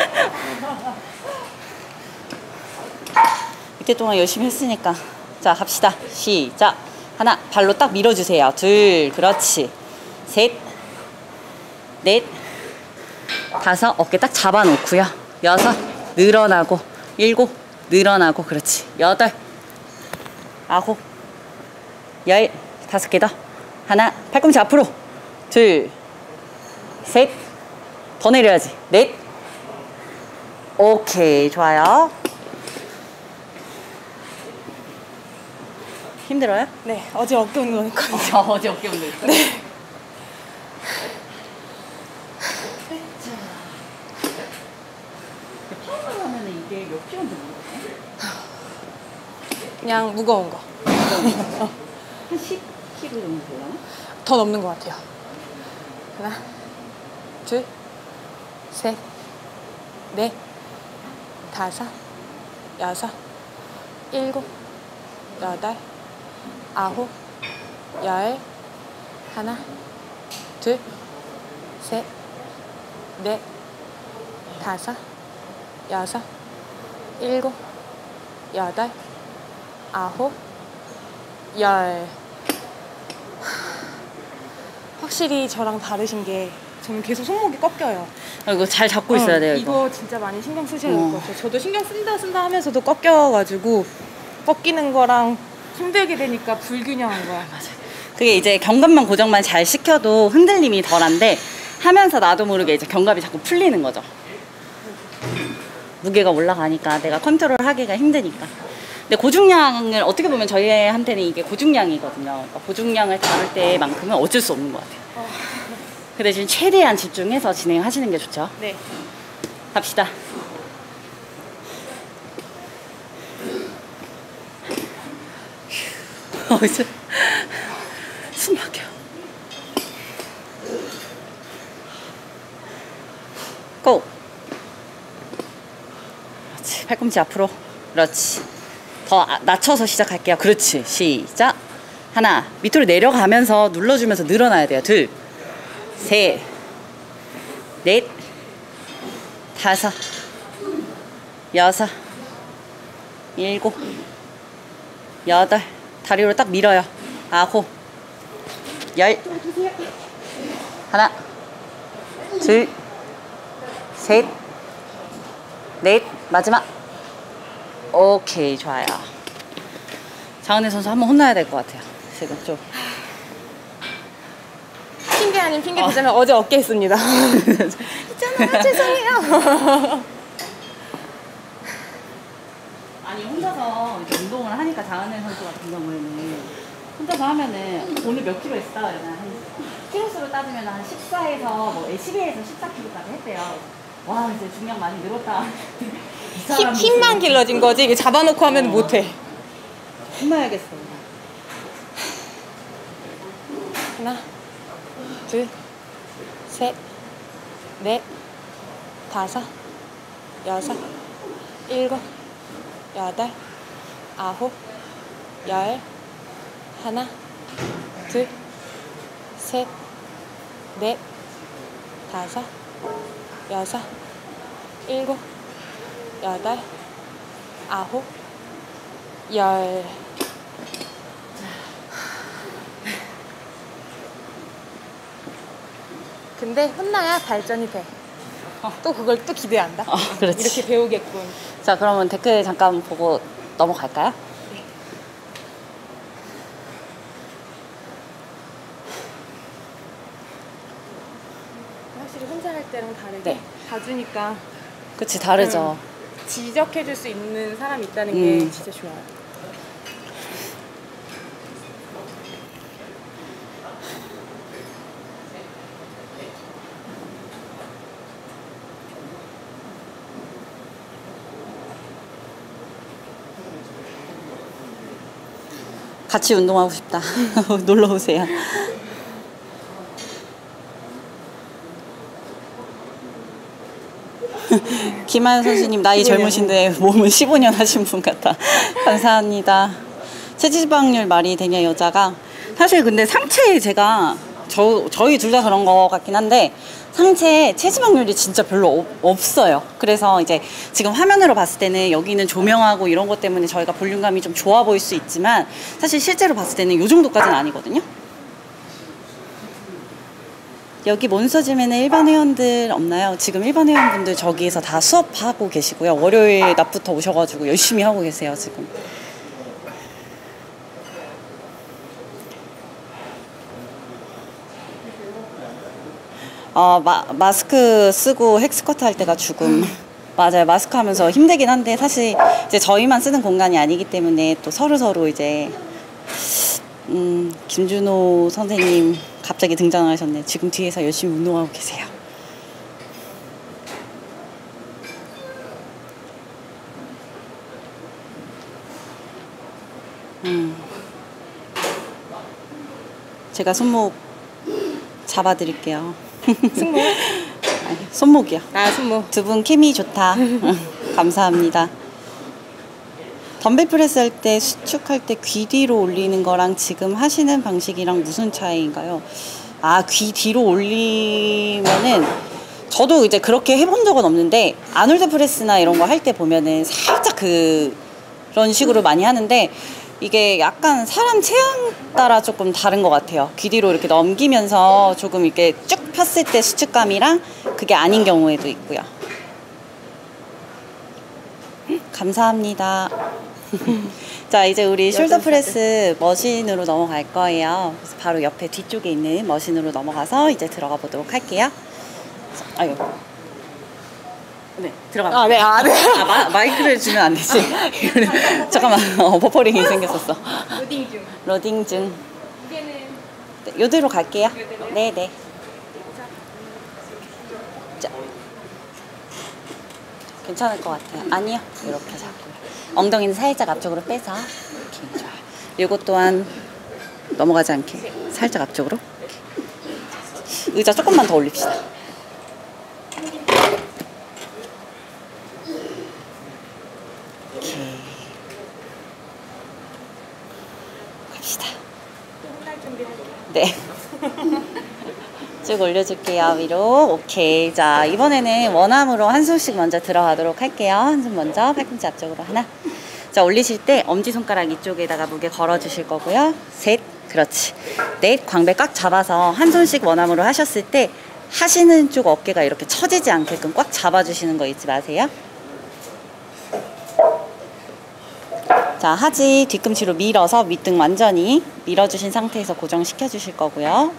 이때 동안 열심히 했으니까. 자, 갑시다. 시작. 하나, 발로 딱 밀어주세요. 둘, 그렇지. 셋, 넷, 다섯, 어깨 딱 잡아놓고요. 여섯, 늘어나고. 일곱, 늘어나고. 그렇지. 여덟, 아홉, 열, 다섯 개 더. 하나, 팔꿈치 앞으로. 둘, 셋, 더 내려야지. 넷, 오케이, 좋아요. 힘들어요? 네, 어제 어깨 운동했거든요. 저 어제 어깨 운동 했어요? 네. 파워를 하면 이게 몇 킬로인지 모르겠네. 그냥 무거운 거. 한 십 킬로그램 정도 되려나? 더 넘는 것 같아요. 하나, 둘, 셋, 넷, 다섯, 여섯, 일곱, 여덟, 아홉, 열. 하나, 둘, 셋, 넷, 다섯, 여섯, 일곱, 여덟, 아홉, 열. 확실히 저랑 다르신 게 저는 계속 손목이 꺾여요. 아, 이거 잘 잡고 있어야 돼요. 이거, 이거. 진짜 많이 신경 쓰셔야 될 어. 것 같아요. 저도 신경 쓴다 쓴다 하면서도 꺾여가지고 꺾이는 거랑 힘들게 되니까 불균형한 거야. 맞아요. 그게 이제 견갑만 고정만 잘 시켜도 흔들림이 덜한데 하면서 나도 모르게 이제 견갑이 자꾸 풀리는 거죠. 무게가 올라가니까 내가 컨트롤하기가 힘드니까. 근데 고중량을 어떻게 보면 저희한테는 이게 고중량이거든요. 그러니까 고중량을 다룰 때만큼은 어쩔 수 없는 것 같아요. 어. 그 대신 최대한 집중해서 진행하시는 게 좋죠. 네. 갑시다. 어, 이제 숨 막혀. 고! 그렇지. 팔꿈치 앞으로. 그렇지. 더 아- 낮춰서 시작할게요. 그렇지. 시작. 하나. 밑으로 내려가면서 눌러주면서 늘어나야 돼요. 둘, 셋, 넷, 다섯, 여섯, 일곱, 여덟. 다리로 딱 밀어요. 아홉, 열. 하나, 둘, 셋, 넷. 마지막. 오케이, 좋아요. 장은혜 선수 한번 혼나야 될 것 같아요. 지금 좀. 핑계 아닌 핑계 대자면 어. 어제 어깨 했습니다. 있잖아, 죄송해요. 아니 혼자서 이제 운동을 하니까 장은혜 선수 같은 경우에는 혼자서 하면은 오늘 몇 킬로 했어? 이러면 한 킬로수로 따지면 한 십사에서 뭐 십이에서 십사 킬로까지 했대요. 와 이제 중량 많이 늘었다. 이 힘, 사람이 힘만 길러진 거지. 이게 잡아놓고 하면 어. 못해. 혼나야겠어. 하나, 둘, 셋, 넷, 다섯, 여섯, 일곱, 여덟, 아홉, 열. 하나, 둘, 셋, 넷, 다섯, 여섯, 일곱, 여덟, 아홉, 열. 근데 혼나야 발전이 돼. 또 그걸 또 기대한다. 어, 그렇지. 이렇게 배우겠군. 자, 그러면 댓글 잠깐 보고 넘어갈까요? 네. 확실히 혼자 할 때랑 다르게 네. 봐주니까 그치, 다르죠. 음, 지적해줄 수 있는 사람이 있다는 음. 게 진짜 좋아요. 같이 운동하고 싶다. 놀러 오세요. 김하연 선수님 나이 젊으신데 몸은 십오 년 하신 분 같아. 감사합니다. 체지방률 말이 되냐 여자가. 사실 근데 상체에 제가 저, 저희 둘 다 그런 거 같긴 한데 상체에 체지방률이 진짜 별로 없, 없어요. 그래서 이제 지금 화면으로 봤을 때는 여기는 조명하고 이런 것 때문에 저희가 볼륨감이 좀 좋아 보일 수 있지만 사실 실제로 봤을 때는 이 정도까지는 아니거든요. 여기 몬스터짐에는 일반 회원들 없나요? 지금 일반 회원분들 저기에서 다 수업하고 계시고요. 월요일 낮부터 오셔가지고 열심히 하고 계세요 지금. 어, 마, 마스크 쓰고 헥스커트 할 때가 죽음. 맞아요. 마스크 하면서 힘들긴 한데 사실 이제 저희만 쓰는 공간이 아니기 때문에 또 서로서로 이제 음, 김준호 선생님 갑자기 등장하셨네. 지금 뒤에서 열심히 운동하고 계세요. 음. 제가 손목 잡아드릴게요. 승모? 아니, 손목이요. 아, 승모. 두 분 케미 좋다. 감사합니다. 덤벨 프레스 할 때 수축할 때 귀 뒤로 올리는 거랑 지금 하시는 방식이랑 무슨 차이인가요? 아, 귀 뒤로 올리면은 저도 이제 그렇게 해본 적은 없는데 아놀드 프레스나 이런 거 할 때 보면은 살짝 그 그런 식으로 많이 하는데 이게 약간 사람 체형 따라 조금 다른 것 같아요. 귀 뒤로 이렇게 넘기면서 조금 이렇게 쭉 폈을 때 수축감이랑 그게 아닌 경우에도 있고요. 감사합니다. 자, 이제 우리 숄더 프레스 머신으로 넘어갈 거예요. 그래서 바로 옆에 뒤쪽에 있는 머신으로 넘어가서 이제 들어가 보도록 할게요. 아유. 네, 들어가. 아, 네, 아, 네. 아, 마, 마이크를 주면 안 되지. 잠깐만, 어, 버퍼링이 생겼었어. 로딩 중. 로딩 중. 이게는 네, 요대로 갈게요. 요대로요? 네, 네. 자. 괜찮을 것 같아요. 아니요. 이렇게 잡고요. 엉덩이는 살짝 앞쪽으로 빼서. 이렇게 좋아요. 요것 또한 넘어가지 않게 살짝 앞쪽으로. 이렇게. 의자 조금만 더 올립시다. 이렇게. 갑시다. 네. 쭉 올려줄게요. 위로. 오케이. 자, 이번에는 원암으로 한 손씩 먼저 들어가도록 할게요. 한 손 먼저 팔꿈치 앞쪽으로 하나. 자, 올리실 때 엄지손가락 이쪽에다가 무게 걸어주실 거고요. 셋. 그렇지. 넷. 광배 꽉 잡아서 한 손씩 원암으로 하셨을 때 하시는 쪽 어깨가 이렇게 처지지 않게끔 꽉 잡아주시는 거 잊지 마세요. 자, 하지 뒤꿈치로 밀어서 밑등 완전히 밀어주신 상태에서 고정시켜 주실 거고요.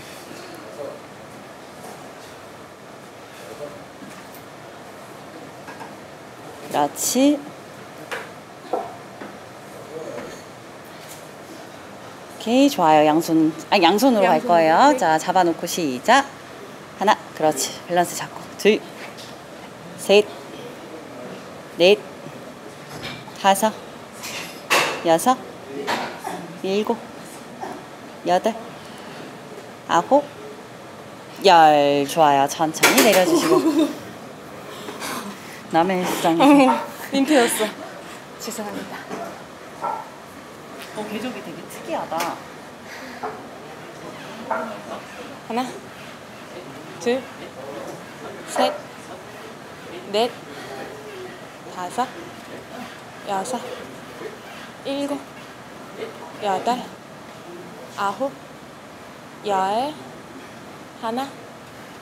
그렇지. 오케이, 좋아요. 양손, 아니, 양손으로 갈 양손, 거예요. 네. 자, 잡아놓고 시작. 하나, 그렇지. 밸런스 잡고. 둘, 셋, 넷, 다섯, 여섯, 일곱, 여덟, 아홉, 열. 좋아요. 천천히 내려주시고. 남의 일상이. 민폐였어. 죄송합니다. 어, 궤적이 되게 특이하다. 하나, 둘, 셋, 넷, 다섯, 여섯, 일곱, 여덟, 아홉, 열, 하나,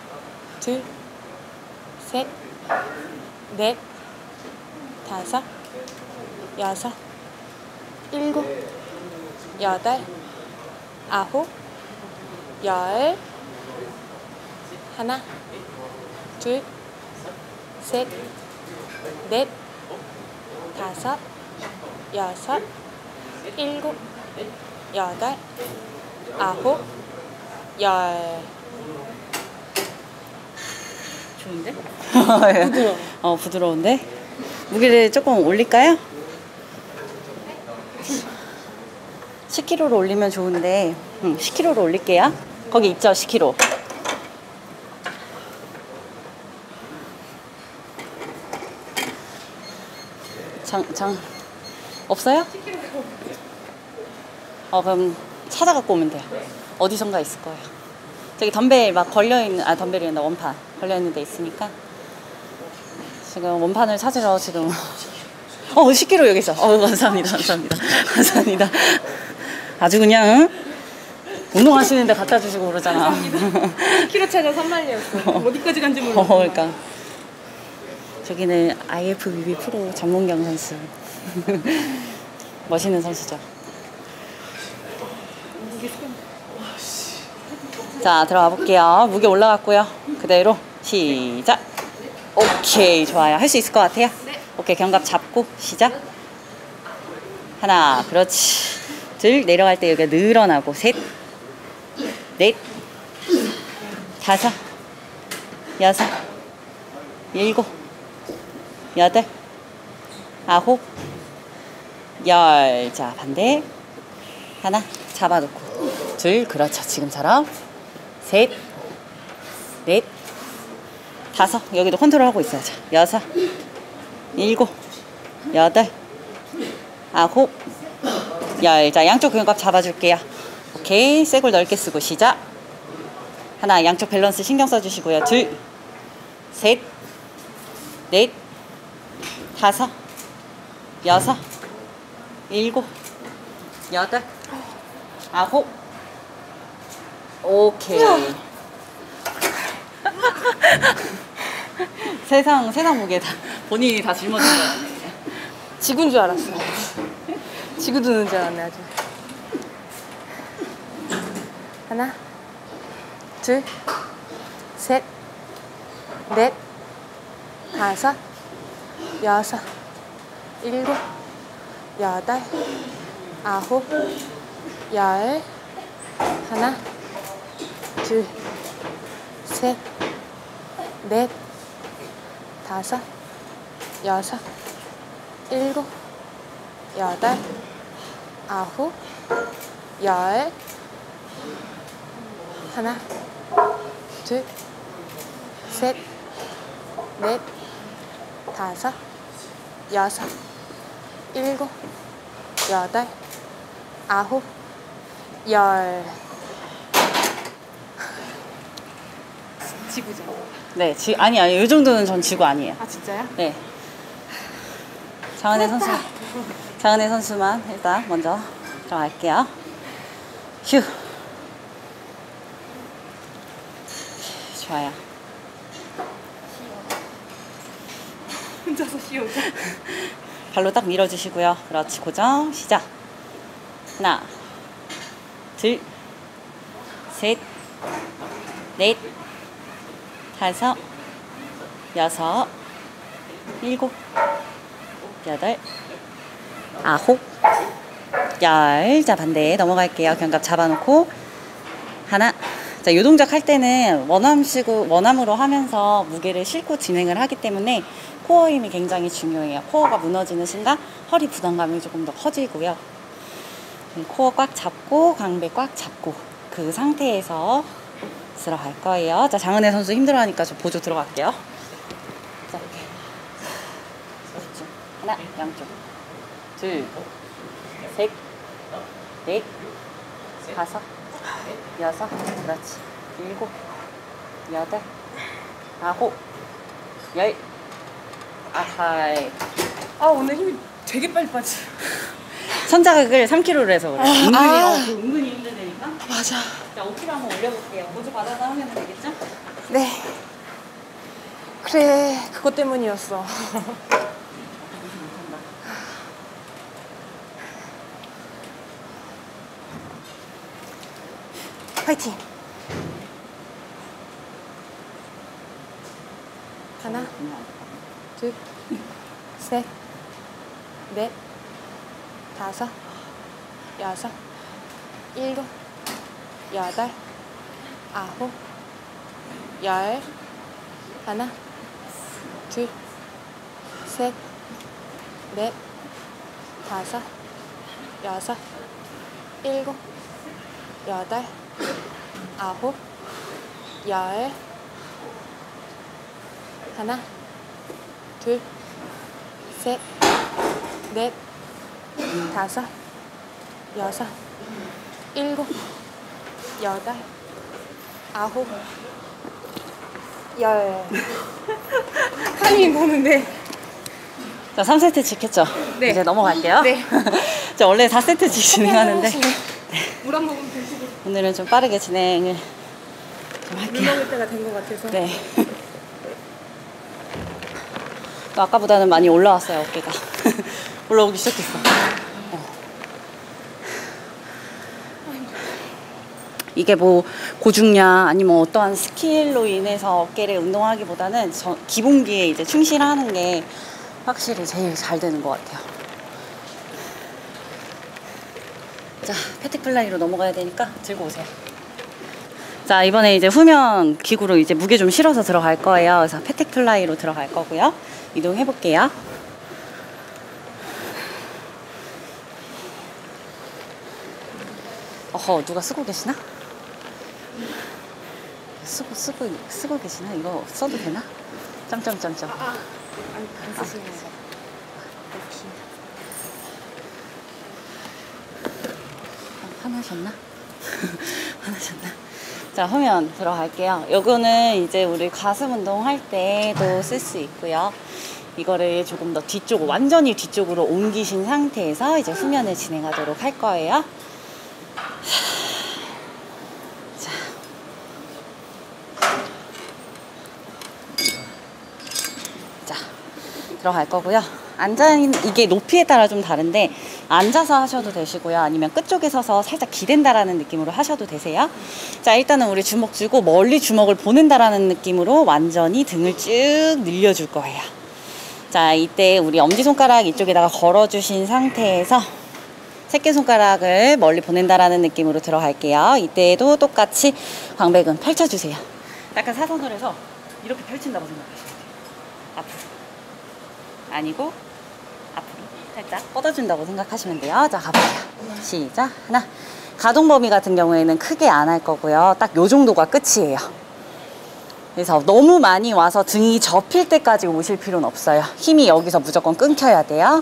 둘, 셋, 넷, 다섯, 여섯, 일곱, 여덟, 아홉, 열. 하나, 둘, 셋, 넷, 다섯, 여섯, 일곱, 여덟, 아홉, 열. 좋은데? 부드러워. 어, 부드러운데? 무게를 조금 올릴까요? 십 킬로그램로 올리면 좋은데, 응, 십 킬로그램로 올릴게요. 거기 있죠, 십 킬로그램. 장, 장, 없어요? 어, 그럼 찾아갖고 오면 돼요. 어디선가 있을 거예요. 저기 덤벨 막 걸려있는, 아, 덤벨이 아니라 원판 걸려있는 데 있으니까. 지금 원판을 찾으러 지금. 어, 십 킬로그램 여기 있어. 어, 감사합니다. 감사합니다. 감사합니다. 아주 그냥, 응? 운동하시는데 갖다 주시고 그러잖아. 십 킬로그램 차가 산만이었어. 어디까지 간지 몰라. 어, 그러니까. 저기는 아이에프비비 프로 전문경 선수. 멋있는 선수죠. 자, 들어가 볼게요. 무게 올라갔고요. 그대로 시작. 오케이, 좋아요. 할 수 있을 것 같아요? 네. 오케이, 견갑 잡고 시작. 하나, 그렇지. 둘, 내려갈 때 여기가 늘어나고. 셋, 넷, 다섯, 여섯, 일곱, 여덟, 아홉, 열. 자, 반대. 하나, 잡아놓고. 둘, 그렇죠. 지금처럼. 셋, 넷, 다섯. 여기도 컨트롤하고 있어야죠. 여섯, 일곱, 여덟, 아홉, 열. 자, 양쪽 견갑 잡아줄게요. 오케이. 쇄골 넓게 쓰고 시작. 하나, 양쪽 밸런스 신경 써주시고요. 둘, 셋, 넷, 다섯, 여섯, 일곱, 여덟, 아홉. 오케이. 세상 세상 무게 다 본인이 다 짊어진 거야. 지구인 줄 알았어. 지구 드는 줄 알았네, 아주. 하나, 둘, 셋, 넷, 다섯, 여섯, 일곱, 여덟, 아홉, 열. 하나, 둘, 셋, 넷, 다섯, 여섯, 일곱, 여덟, 아홉, 열. 하나, 둘, 셋, 넷, 다섯, 여섯, 일곱, 여덟, 아홉, 열. 지구죠? 네, 지, 아니, 아니, 이 정도는 전 지구 아니에요. 아, 진짜요? 네. 장은혜 선수, 장은혜 선수만 일단 먼저 들어갈게요. 휴. 좋아요. 혼자서 쉬우죠? 발로 딱 밀어주시고요. 그렇지, 고정. 시작. 하나, 둘, 셋, 넷, 다섯, 여섯, 일곱, 여덟, 아홉, 열. 자, 반대 넘어갈게요. 견갑 잡아놓고 하나. 자, 요 동작 할 때는 원암식으로 원암으로 하면서 무게를 싣고 진행을 하기 때문에 코어 힘이 굉장히 중요해요. 코어가 무너지는 순간 허리 부담감이 조금 더 커지고요. 코어 꽉 잡고 강배 꽉 잡고 그 상태에서 들어갈 거예요. 자, 장은혜 선수 힘들어하니까 저 보조 들어갈게요. 자, 이렇게 하나, 양쪽, 둘, 셋, 넷, 다섯, 여섯, 그렇지, 일곱, 여덟, 아홉, 열. 아하이. 아, 오늘 힘이 되게 빨리 빠지. 선자극을 삼 킬로그램로 해서 그래. 아, 은근히, 아. 어, 그 은근히 힘드니까. 맞아. 자, 오 킬로그램 한번 올려볼게요. 보조 받아서 하면 되겠죠? 네. 그래, 그것 때문이었어. 파이팅! 하나, 둘, 셋, 넷, 다섯, 여섯, 일곱, 여덟, 아홉, 열. 하나, 둘, 셋, 넷, 다섯, 여섯, 일곱, 여덟, 아홉, 열. 하나, 둘, 셋, 넷, 다섯, 여섯, 일곱, 여덟, 아홉, 열. 한이 보는데. 자, 삼 세트 지켰죠? 네. 이제 넘어갈게요. 네. 자, 원래 사 세트씩 진행하는데 물 한 모금 드시고. 오늘은 좀 빠르게 진행을 좀 물 할게요. 먹을 때가 된 것 같아서. 네. 또 아까보다는 많이 올라왔어요, 어깨가. 올라오기 시작했어. 어. 이게 뭐 고중량 아니면 어떠한 스킬로 인해서 어깨를 운동하기보다는 저, 기본기에 이제 충실하는 게 확실히 제일 잘 되는 것 같아요. 자, 패틱 플라이로 넘어가야 되니까 들고 오세요. 자, 이번에 이제 후면 기구로 이제 무게 좀 실어서 들어갈 거예요. 그래서 패틱 플라이로 들어갈 거고요. 이동해 볼게요. 어허, 누가 쓰고 계시나? 쓰고 쓰고 쓰고 계시나? 이거 써도 되나? 점점점점. 아, 아. 아니, 안 쓰시는 거. 화나셨나? 화나셨나? 자, 후면 들어갈게요. 요거는 이제 우리 가슴 운동 할 때도 쓸 수 있고요. 이거를 조금 더 뒤쪽, 완전히 뒤쪽으로 옮기신 상태에서 이제 후면을 진행하도록 할 거예요. 자. 자, 들어갈 거고요. 앉아 있는, 이게 높이에 따라 좀 다른데 앉아서 하셔도 되시고요. 아니면 끝쪽에 서서 살짝 기댄다라는 느낌으로 하셔도 되세요. 자, 일단은 우리 주먹 쥐고 멀리 주먹을 보낸다라는 느낌으로 완전히 등을 쭉 늘려줄 거예요. 자, 이때 우리 엄지손가락 이쪽에다가 걸어주신 상태에서 새끼손가락을 멀리 보낸다라는 느낌으로 들어갈게요. 이때도 똑같이 광배근 펼쳐주세요. 약간 사선으로 해서 이렇게 펼친다고 생각하시면 돼요. 앞으로. 아니고 앞으로 살짝 뻗어준다고 생각하시면 돼요. 자, 가볼게요. 시작. 하나. 가동 범위 같은 경우에는 크게 안 할 거고요. 딱 요 정도가 끝이에요. 그래서 너무 많이 와서 등이 접힐 때까지 오실 필요는 없어요. 힘이 여기서 무조건 끊겨야 돼요.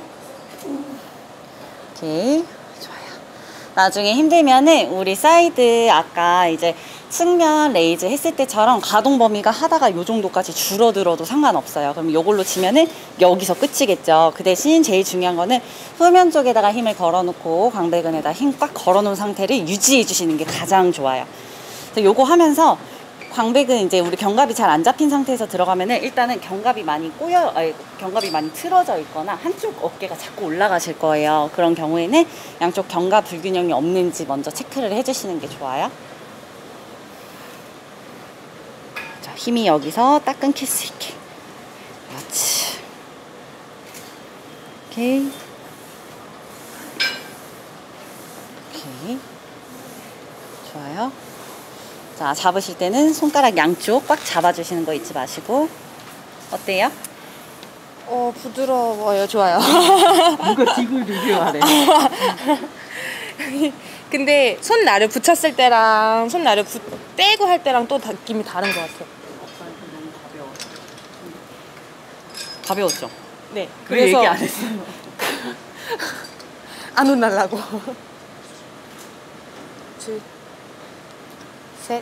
오케이. 좋아요. 나중에 힘들면은 우리 사이드 아까 이제 측면 레이즈 했을 때처럼 가동 범위가 하다가 요 정도까지 줄어들어도 상관없어요. 그럼 요걸로 치면은 여기서 끝이겠죠. 그 대신 제일 중요한 거는 후면 쪽에다가 힘을 걸어놓고 광배근에다 힘 꽉 걸어놓은 상태를 유지해 주시는 게 가장 좋아요. 그래서 요거 하면서 광배근 이제 우리 견갑이 잘 안 잡힌 상태에서 들어가면은 일단은 견갑이 많이 꼬여, 아니, 견갑이 많이 틀어져 있거나 한쪽 어깨가 자꾸 올라가실 거예요. 그런 경우에는 양쪽 견갑 불균형이 없는지 먼저 체크를 해주시는 게 좋아요. 자, 힘이 여기서 딱 끊길 수 있게. 그렇지. 오케이. 오케이. 좋아요. 자, 잡으실 때는 손가락 양쪽 꽉 잡아주시는 거 잊지 마시고. 어때요? 어, 부드러워요. 좋아요. 누가 뒷을 누구요 하래. 근데 손 나를 붙였을 때랑 손 나를 부, 떼고 할 때랑 또 느낌이 다른 것 같아요. 너무 가벼워. 가벼웠죠? 네. 왜 그래서 얘기 안 했어요? 안 혼날라고. 둘, 셋,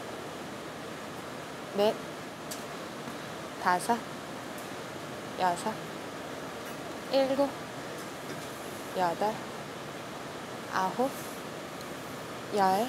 넷, 다섯, 여섯, 일곱, 여덟, 아홉, 열.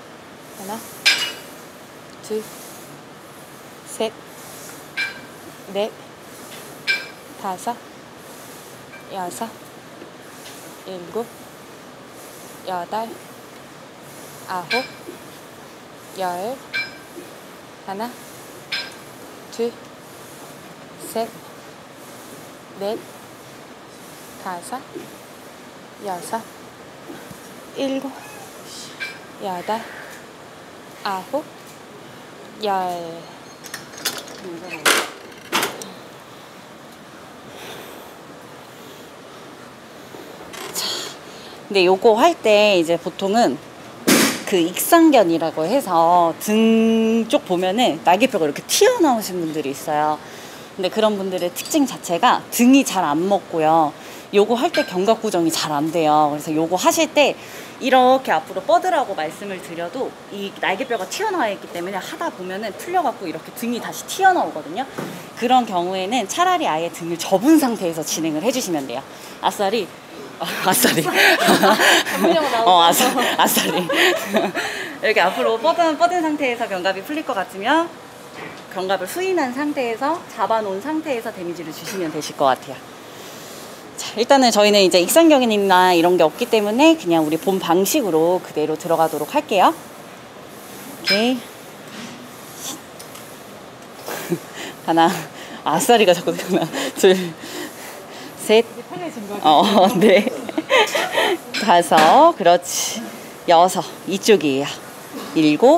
하나, 둘, 셋, 넷, 다섯, 여섯, 일곱, 여덟, 아홉, 열. 하나, 둘, 셋, 넷, 다섯, 여섯, 일곱, 여덟, 아홉, 열. 근데 요거 할 때 이제 보통은 그 익상견이라고 해서 등 쪽 보면은 날개뼈가 이렇게 튀어나오신 분들이 있어요. 근데 그런 분들의 특징 자체가 등이 잘 안 먹고요. 요거 할 때 견갑 고정이 잘 안 돼요. 그래서 요거 하실 때 이렇게 앞으로 뻗으라고 말씀을 드려도 이 날개뼈가 튀어나와 있기 때문에 하다 보면은 풀려갖고 이렇게 등이 다시 튀어나오거든요. 그런 경우에는 차라리 아예 등을 접은 상태에서 진행을 해주시면 돼요. 아싸리 어, 아싸리 어, 아싸, 아싸리 이렇게 앞으로 뻗은, 뻗은 상태에서 견갑이 풀릴 것 같으면 견갑을 수인한 상태에서 잡아놓은 상태에서 데미지를 주시면 되실 것 같아요. 자, 일단은 저희는 이제 익상견이나 이런 게 없기 때문에 그냥 우리 본 방식으로 그대로 들어가도록 할게요. 오케이. 하나, 아싸리가 자꾸 되구나. 둘, 셋, 어, 네, 다섯, 그렇지, 여섯, 이쪽이에요. 일곱,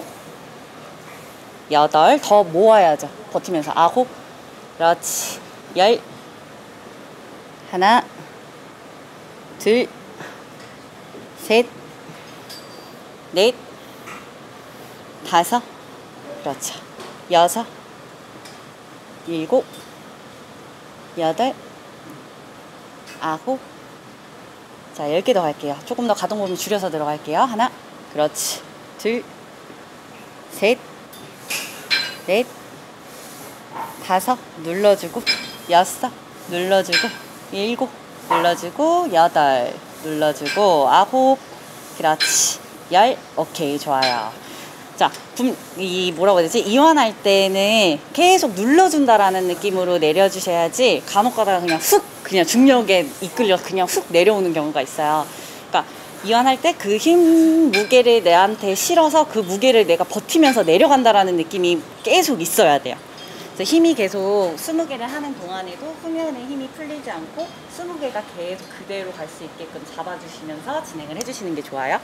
여덟, 더 모아야죠. 버티면서 아홉, 그렇지, 열, 하나, 둘, 셋, 넷, 다섯, 그렇죠, 여섯, 일곱, 여덟, 아홉. 자, 열 개 더 갈게요. 조금 더 가동 범위 줄여서 들어갈게요. 하나, 그렇지, 둘, 셋, 넷, 다섯, 눌러주고, 여섯, 눌러주고, 일곱, 눌러주고, 여덟, 눌러주고, 아홉, 그렇지, 열. 오케이, 좋아요. 자, 이 뭐라고 해야 되지? 이완할 때는 계속 눌러준다라는 느낌으로 내려주셔야지 간혹 가다가 그냥 훅 그냥 중력에 이끌려 그냥 훅 내려오는 경우가 있어요. 그러니까 이완할 때 그 힘 무게를 내한테 실어서 그 무게를 내가 버티면서 내려간다라는 느낌이 계속 있어야 돼요. 그래서 힘이 계속 스무 개를 하는 동안에도 후면에 힘이 풀리지 않고 스무 개가 계속 그대로 갈 수 있게끔 잡아주시면서 진행을 해주시는 게 좋아요.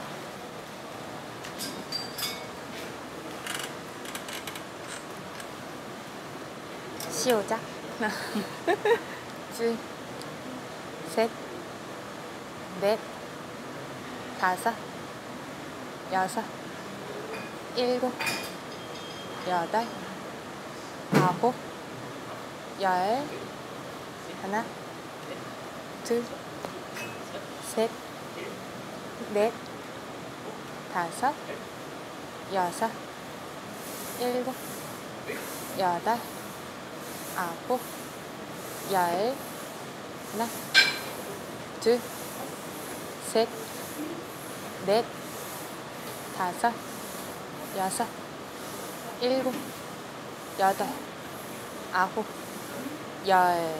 시오자. 하나, 둘, 셋, 넷, 다섯, 여섯, 일곱, 여덟, 아홉, 열. 하나, 둘, 셋, 넷, 다섯, 여섯, 일곱, 여덟, 아홉, 열. 하나, 둘, 셋, 넷, 다섯, 여섯, 일곱, 여덟, 아홉, 열.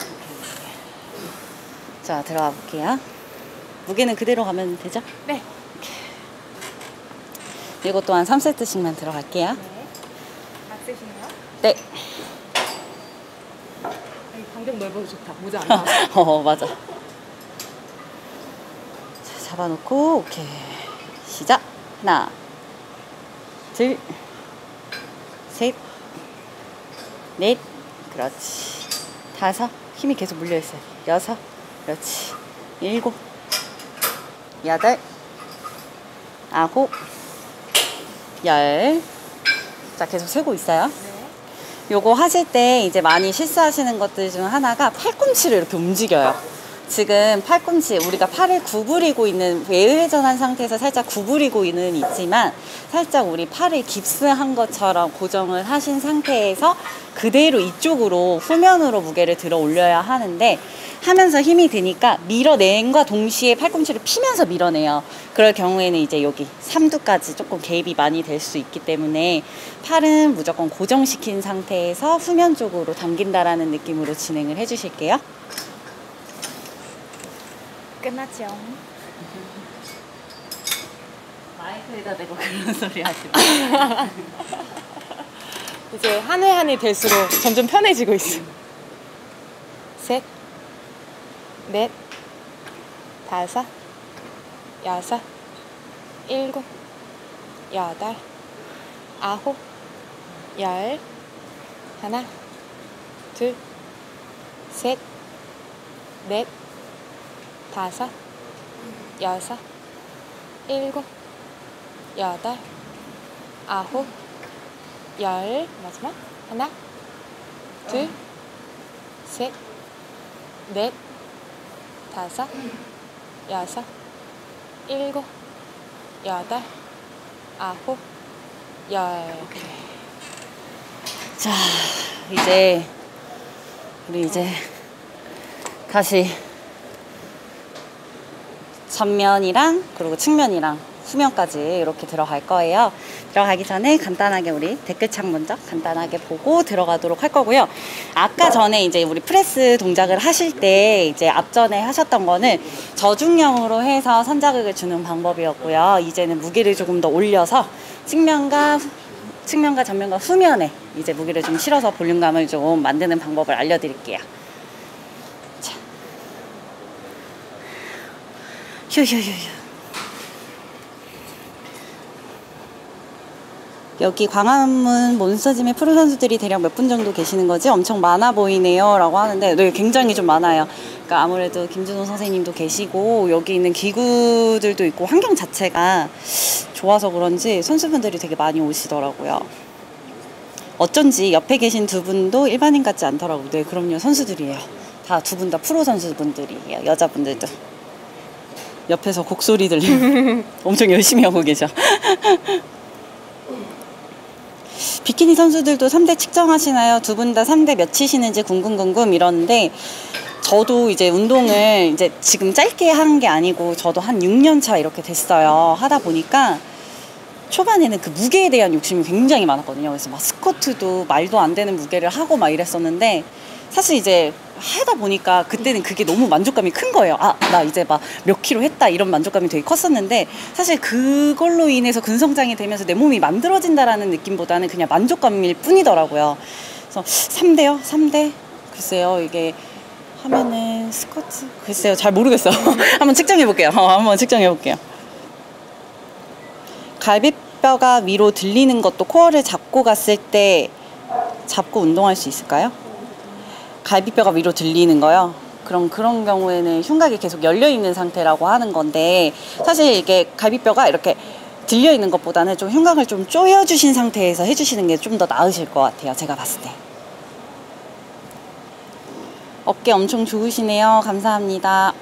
자, 들어가 볼게요. 무게는 그대로 가면 되죠? 네. 이것 또한 삼 세트씩만 들어갈게요. 네. 맞으시나요? 네. 방금 넓어서 좋다. 모자 안 나와. 어, 맞아. 자, 잡아놓고, 오케이. 시작. 하나, 둘, 셋, 넷, 그렇지. 다섯, 힘이 계속 물려있어요. 여섯, 그렇지. 일곱, 여덟, 아홉, 열. 자, 계속 세고 있어요. 네. 요거 하실 때 이제 많이 실수하시는 것들 중 하나가 팔꿈치를 이렇게 움직여요. 지금 팔꿈치, 우리가 팔을 구부리고 있는, 외회전한 상태에서 살짝 구부리고 있는 있지만 살짝 우리 팔을 깁스한 것처럼 고정을 하신 상태에서 그대로 이쪽으로 후면으로 무게를 들어 올려야 하는데, 하면서 힘이 드니까 밀어낸과 동시에 팔꿈치를 피면서 밀어내요. 그럴 경우에는 이제 여기 삼두까지 조금 개입이 많이 될 수 있기 때문에 팔은 무조건 고정시킨 상태에서 후면 쪽으로 당긴다라는 느낌으로 진행을 해주실게요. 끝났죠. 마이크에다 대고 그런 소리 하지 마. 이제 한 회 한 회 될수록 점점 편해지고 있어. 셋, 넷, 다섯, 여섯, 일곱, 여덟, 아홉, 열, 하나, 둘, 셋, 넷, 다섯, 여섯, 일곱, 여덟, 아홉, 열, 마지막 하나, 둘, 셋, 넷, 다섯, 여섯, 일곱, 여덟, 아홉, 열. 자, 이제 우리 이제 다시 전면이랑 그리고 측면이랑 후면까지 이렇게 들어갈 거예요. 들어가기 전에 간단하게 우리 댓글창 먼저 간단하게 보고 들어가도록 할 거고요. 아까 전에 이제 우리 프레스 동작을 하실 때 이제 앞전에 하셨던 거는 저중량으로 해서 선자극을 주는 방법이었고요. 이제는 무게를 조금 더 올려서 측면과 측면과 전면과 후면에 이제 무게를 좀 실어서 볼륨감을 좀 만드는 방법을 알려드릴게요. 자, 휴휴휴휴. 여기 광화문 몬스터짐의 프로 선수들이 대략 몇 분 정도 계시는 거지? 엄청 많아 보이네요 라고 하는데, 네, 굉장히 좀 많아요. 그러니까 아무래도 김준호 선생님도 계시고 여기 있는 기구들도 있고 환경 자체가 좋아서 그런지 선수분들이 되게 많이 오시더라고요. 어쩐지 옆에 계신 두 분도 일반인 같지 않더라고요. 네, 그럼요. 선수들이에요. 다 두 분 다 프로 선수분들이에요. 여자분들도. 옆에서 곡소리 들리고 엄청 열심히 하고 계셔. 비키니 선수들도 삼 대 측정하시나요? 두 분 다 삼 대 몇 치시는지 궁금궁금 이러는데, 저도 이제 운동을 이제 지금 짧게 하는 게 아니고 저도 한 육 년 차 이렇게 됐어요. 하다 보니까 초반에는 그 무게에 대한 욕심이 굉장히 많았거든요. 그래서 막 스쿼트도 말도 안 되는 무게를 하고 막 이랬었는데, 사실 이제 하다 보니까 그때는 그게 너무 만족감이 큰 거예요. 아, 나 이제 막 몇 킬로 했다 이런 만족감이 되게 컸었는데, 사실 그걸로 인해서 근성장이 되면서 내 몸이 만들어진다라는 느낌보다는 그냥 만족감일 뿐이더라고요. 그래서 삼 대요? 삼 대? 글쎄요, 이게 하면은 스쿼트? 글쎄요, 잘 모르겠어요. 한번 측정해 볼게요. 어, 한번 측정해 볼게요. 갈비뼈가 위로 들리는 것도 코어를 잡고 갔을 때 잡고 운동할 수 있을까요? 갈비뼈가 위로 들리는 거요? 그럼 그런 경우에는 흉곽이 계속 열려있는 상태라고 하는 건데, 사실 이게 갈비뼈가 이렇게 들려있는 것보다는 좀 흉곽을 좀 조여주신 상태에서 해주시는 게 좀 더 나으실 것 같아요. 제가 봤을 때. 어깨 엄청 좋으시네요. 감사합니다.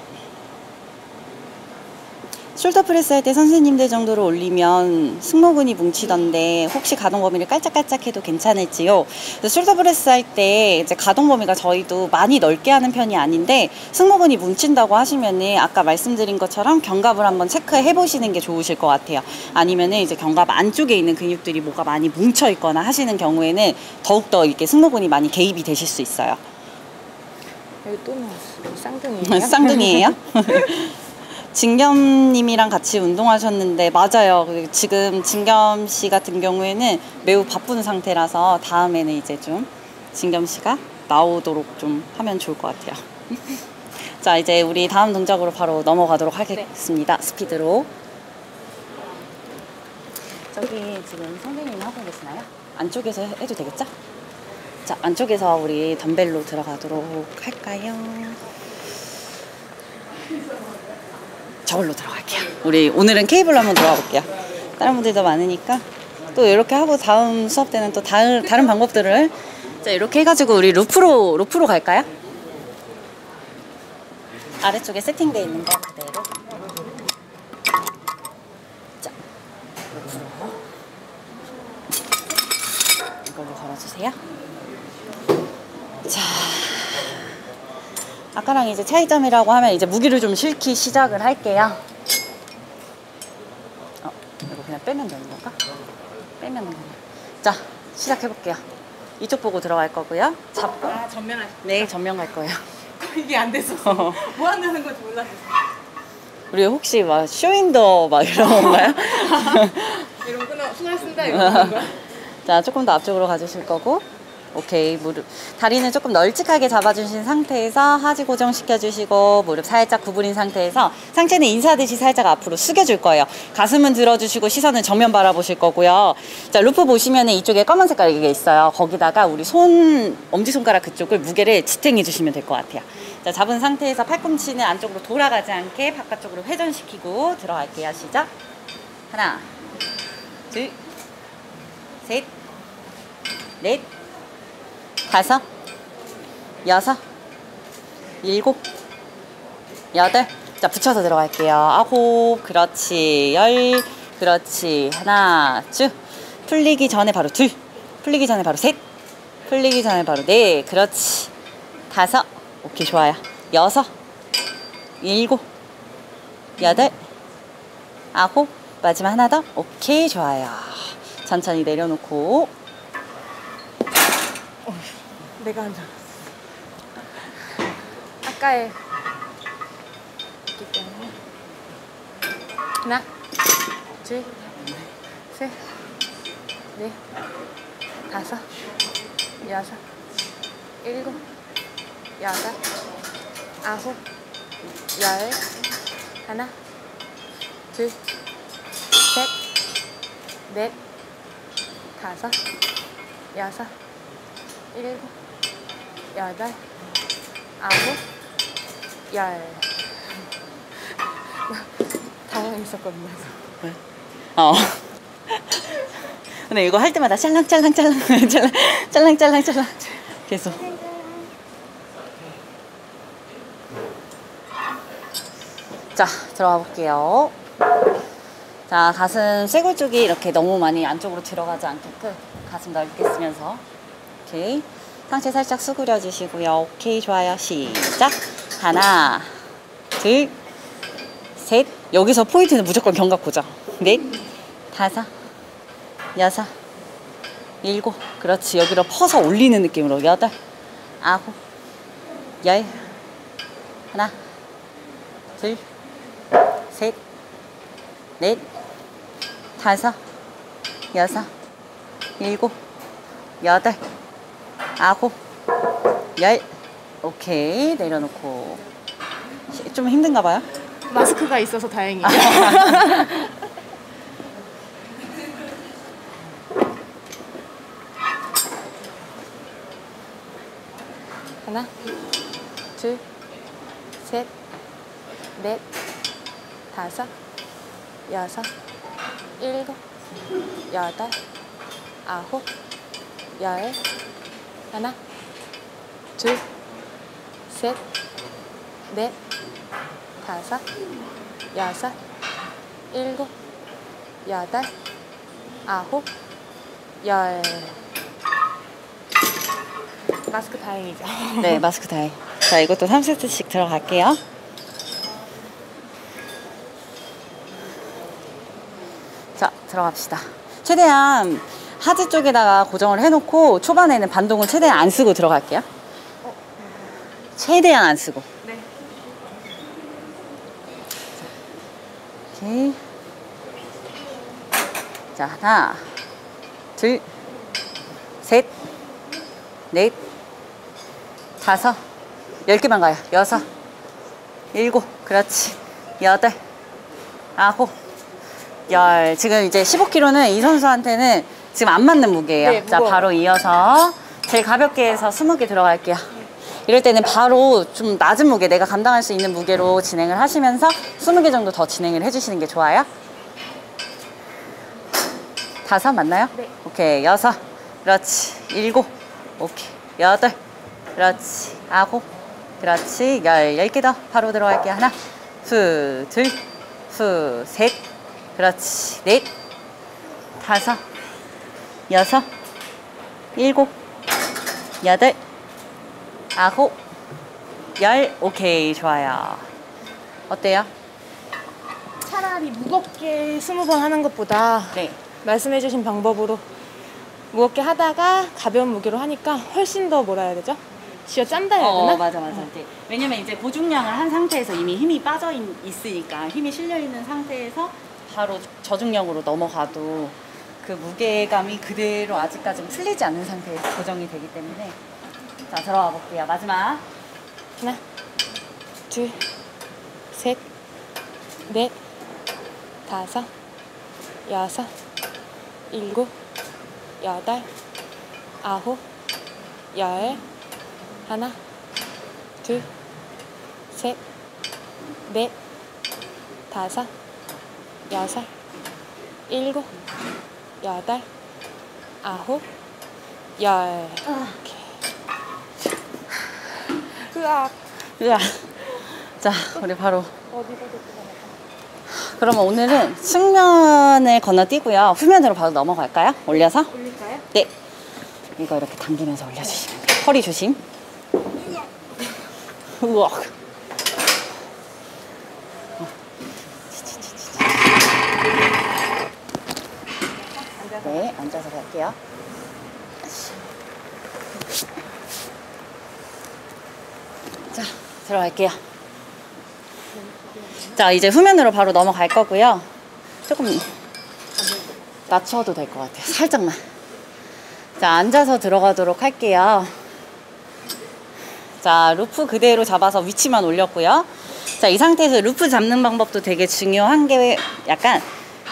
숄더 프레스 할 때 선생님들 정도로 올리면 승모근이 뭉치던데 혹시 가동 범위를 깔짝깔짝 해도 괜찮을지요? 숄더 프레스 할 때 이제 가동 범위가 저희도 많이 넓게 하는 편이 아닌데, 승모근이 뭉친다고 하시면은 아까 말씀드린 것처럼 견갑을 한번 체크해 보시는 게 좋으실 것 같아요. 아니면은 이제 견갑 안쪽에 있는 근육들이 뭐가 많이 뭉쳐 있거나 하시는 경우에는 더욱더 이렇게 승모근이 많이 개입이 되실 수 있어요. 여기 또 나왔어. 쌍둥이에요? 쌍둥이에요? 진겸님이랑 같이 운동하셨는데, 맞아요. 지금 진겸씨 같은 경우에는 매우 바쁜 상태라서 다음에는 이제 좀 진겸씨가 나오도록 좀 하면 좋을 것 같아요. 자, 이제 우리 다음 동작으로 바로 넘어가도록 하겠습니다. 네. 스피드로. 저기 지금 선생님이 하고 계시나요? 안쪽에서 해도 되겠죠? 자, 안쪽에서 우리 덤벨로 들어가도록 할까요? 저걸로 들어갈게요. 우리 오늘은 케이블로 한번 들어가 볼게요. 다른 분들도 많으니까 또 이렇게 하고 다음 수업 때는 또 다른, 다른 방법들을, 자, 이렇게 해가지고 우리 루프로 루프로 갈까요? 아래쪽에 세팅되어 있는 거 그대로. 자, 옆으로. 이걸로 걸어주세요. 자, 아까랑 이제 차이점이라고 하면 이제 무기를 좀 실기 시작을 할게요. 어, 이거 그냥 빼면 되는 건가? 빼면 되는 건가? 자, 시작해볼게요. 이쪽 보고 들어갈 거고요. 잡고. 아, 전면 하시 네, 전면 갈 거예요. 이게 안 됐었어. 뭐 한다는 건지 몰랐어. 우리 혹시 막 쇼윈더 막 이런 건가요? 이런 거 손을 쓴다 이런 거야? 자, 조금 더 앞쪽으로 가주실 거고. 오케이. 무릎 다리는 조금 널찍하게 잡아주신 상태에서 하지 고정시켜주시고 무릎 살짝 구부린 상태에서 상체는 인사하듯이 살짝 앞으로 숙여줄 거예요. 가슴은 들어주시고 시선은 정면 바라보실 거고요. 자, 루프 보시면 이쪽에 검은 색깔 이게 있어요. 거기다가 우리 손 엄지손가락 그쪽을 무게를 지탱해 주시면 될 것 같아요. 자, 잡은 상태에서 팔꿈치는 안쪽으로 돌아가지 않게 바깥쪽으로 회전시키고 들어갈게요. 시작. 하나, 둘, 셋, 넷, 다섯, 여섯, 일곱, 여덟. 자, 붙여서 들어갈게요. 아홉, 그렇지. 열, 그렇지. 하나, 쭉. 풀리기 전에 바로 둘. 풀리기 전에 바로 셋. 풀리기 전에 바로 넷. 그렇지. 다섯. 오케이, 좋아요. 여섯, 일곱, 여덟, 아홉. 마지막 하나 더. 오케이, 좋아요. 천천히 내려놓고. 내가 한 줄 알았어. 아까의 있기 때문에. 하나, 둘, 셋, 넷, 다섯, 여섯, 일곱, 여덟, 아홉, 열. 하나, 둘, 셋, 넷, 다섯, 여섯, 일곱, 여덟, 아홉, 열. 당황했었거든요. 왜? 어. 근데 이거 할 때마다 짤랑짤랑짤랑 짤랑 짤랑짤랑짤랑 계속. 자, 들어가 볼게요. 자, 가슴 쇄골 쪽이 이렇게 너무 많이 안쪽으로 들어가지 않게끔 가슴 넓게 쓰면서. 오케이. 상체 살짝 수그려 주시고요. 오케이, 좋아요. 시작. 하나, 둘, 셋. 여기서 포인트는 무조건 견갑 고정. 넷, 다섯, 여섯, 일곱. 그렇지. 여기로 퍼서 올리는 느낌으로. 여덟, 아홉, 열. 하나, 둘, 셋, 넷, 다섯, 여섯, 일곱, 여덟, 아홉, 열. 오케이, 내려놓고. 좀 힘든가 봐요? 마스크가 있어서 다행이에요. 하나, 둘, 셋, 넷, 다섯, 여섯, 일곱, 여덟, 아홉, 열. 하나, 둘, 셋, 넷, 다섯, 여섯, 일곱, 여덟, 아홉, 열. 마스크 다행이죠. 네, 마스크 다행. 자, 이것도 삼 세트씩 들어갈게요. 자, 들어갑시다. 최대한 하지 쪽에다가 고정을 해놓고 초반에는 반동을 최대한 안 쓰고 들어갈게요. 최대한 안 쓰고. 네. 오케이. 자, 하나, 둘, 셋, 넷, 다섯, 열 개만 가요. 여섯, 일곱, 그렇지. 여덟, 아홉, 열. 지금 이제 십오 킬로그램는 이 선수한테는 지금 안 맞는 무게예요. 네, 자, 무거워요. 바로 이어서 제일 가볍게 해서 스무 개 들어갈게요. 이럴 때는 바로 좀 낮은 무게, 내가 감당할 수 있는 무게로 진행을 하시면서 스무 개 정도 더 진행을 해주시는 게 좋아요. 다섯 맞나요? 네. 오케이. 여섯, 그렇지. 일곱, 오케이. 여덟, 그렇지. 아홉, 그렇지. 열, 열 개 더. 바로 들어갈게요. 하나, 후, 둘, 후, 셋. 그렇지. 넷, 다섯, 여섯, 일곱, 여덟, 아홉, 열. 오케이. 좋아요. 어때요? 차라리 무겁게 스무 번 하는 것보다 네. 말씀해주신 방법으로 무겁게 하다가 가벼운 무게로 하니까 훨씬 더 뭐라 해야 되죠? 쥐어 짠다 해야 되나? 어, 맞아, 맞아. 이제 왜냐면 이제 고중량을 한 상태에서 이미 힘이 빠져 있, 있으니까 힘이 실려 있는 상태에서 바로 저중량으로 넘어가도 그 무게감이 그대로 아직까지 풀리지 않는 상태에서 고정이 되기 때문에. 자, 들어가 볼게요. 마지막. 하나, 둘, 셋, 넷, 다섯, 여섯, 일곱, 여덟, 아홉, 열. 하나, 둘, 셋, 넷, 다섯, 여섯, 일곱, 여덟, 아홉, 열. 으악. 으아. 자, 우리 바로. 어디서 됐어? 그러면 오늘은 측면을 건너뛰고요. 후면으로 바로 넘어갈까요? 올려서? 올릴까요? 네. 이거 이렇게 당기면서 올려주시면 돼요. 허리 조심. 우와. 네, 앉아서 갈게요. 자, 들어갈게요. 자, 이제 후면으로 바로 넘어갈 거고요. 조금 낮춰도 될 것 같아요. 살짝만. 자, 앉아서 들어가도록 할게요. 자, 루프 그대로 잡아서 위치만 올렸고요. 자, 이 상태에서 루프 잡는 방법도 되게 중요한 게 약간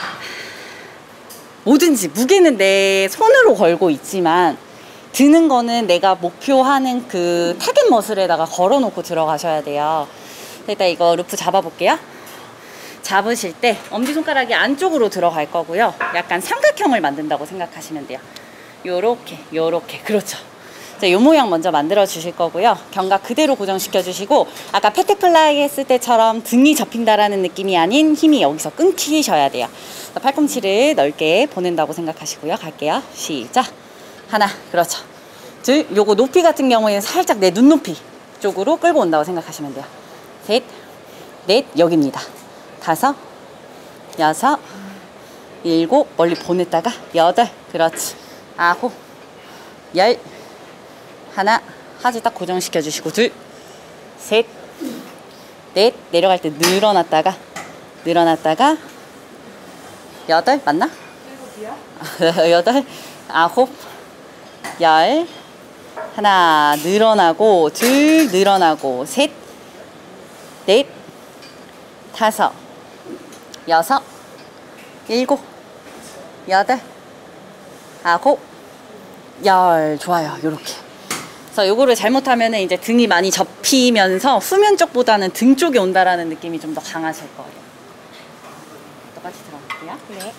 뭐든지 무게는 내 손으로 걸고 있지만 드는 거는 내가 목표하는 그 타겟 머슬에다가 걸어놓고 들어가셔야 돼요. 일단 이거 루프 잡아볼게요. 잡으실 때 엄지손가락이 안쪽으로 들어갈 거고요. 약간 삼각형을 만든다고 생각하시면 돼요. 요렇게 요렇게 그렇죠. 자, 요 모양 먼저 만들어 주실 거고요. 견갑 그대로 고정시켜 주시고 아까 패트플라이 했을 때처럼 등이 접힌다라는 느낌이 아닌 힘이 여기서 끊기셔야 돼요. 자, 팔꿈치를 넓게 보낸다고 생각하시고요. 갈게요. 시작. 하나, 그렇죠. 둘, 요거 높이 같은 경우에는 살짝 내 눈높이 쪽으로 끌고 온다고 생각하시면 돼요. 셋, 넷, 여기입니다. 다섯, 여섯, 일곱, 멀리 보냈다가 여덟, 그렇지. 아홉, 열, 하나, 하지 딱 고정시켜 주시고 둘, 셋, 넷, 내려갈 때 늘어났다가 늘어났다가 여덟, 맞나? 일곱이요? 여덟, 아홉, 열, 하나, 늘어나고 둘, 늘어나고 셋, 넷, 다섯, 여섯, 일곱, 여덟, 아홉, 열. 좋아요. 요렇게. 그래서 요거를 잘못하면은 이제 등이 많이 접히면서 후면 쪽보다는 등 쪽이 온다라는 느낌이 좀 더 강하실 거예요. 똑같이 들어갈게요. 네.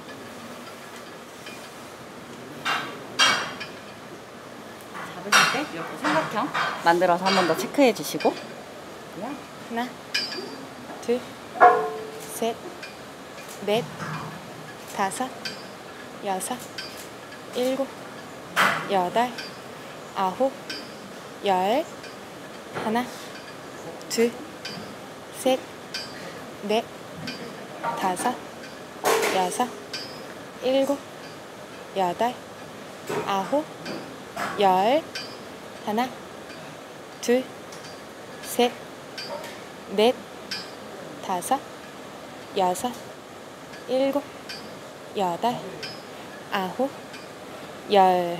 잡으실 때 이렇게 삼각형 만들어서 한 번 더 체크해 주시고. 하나, 둘, 셋, 넷, 다섯, 여섯, 일곱, 여덟, 아홉, 열. 하나, 둘, 셋, 넷, 다섯, 여섯, 일곱, 여덟, 아홉, 열. 하나, 둘, 셋, 넷, 다섯, 여섯, 일곱, 여덟, 아홉, 열.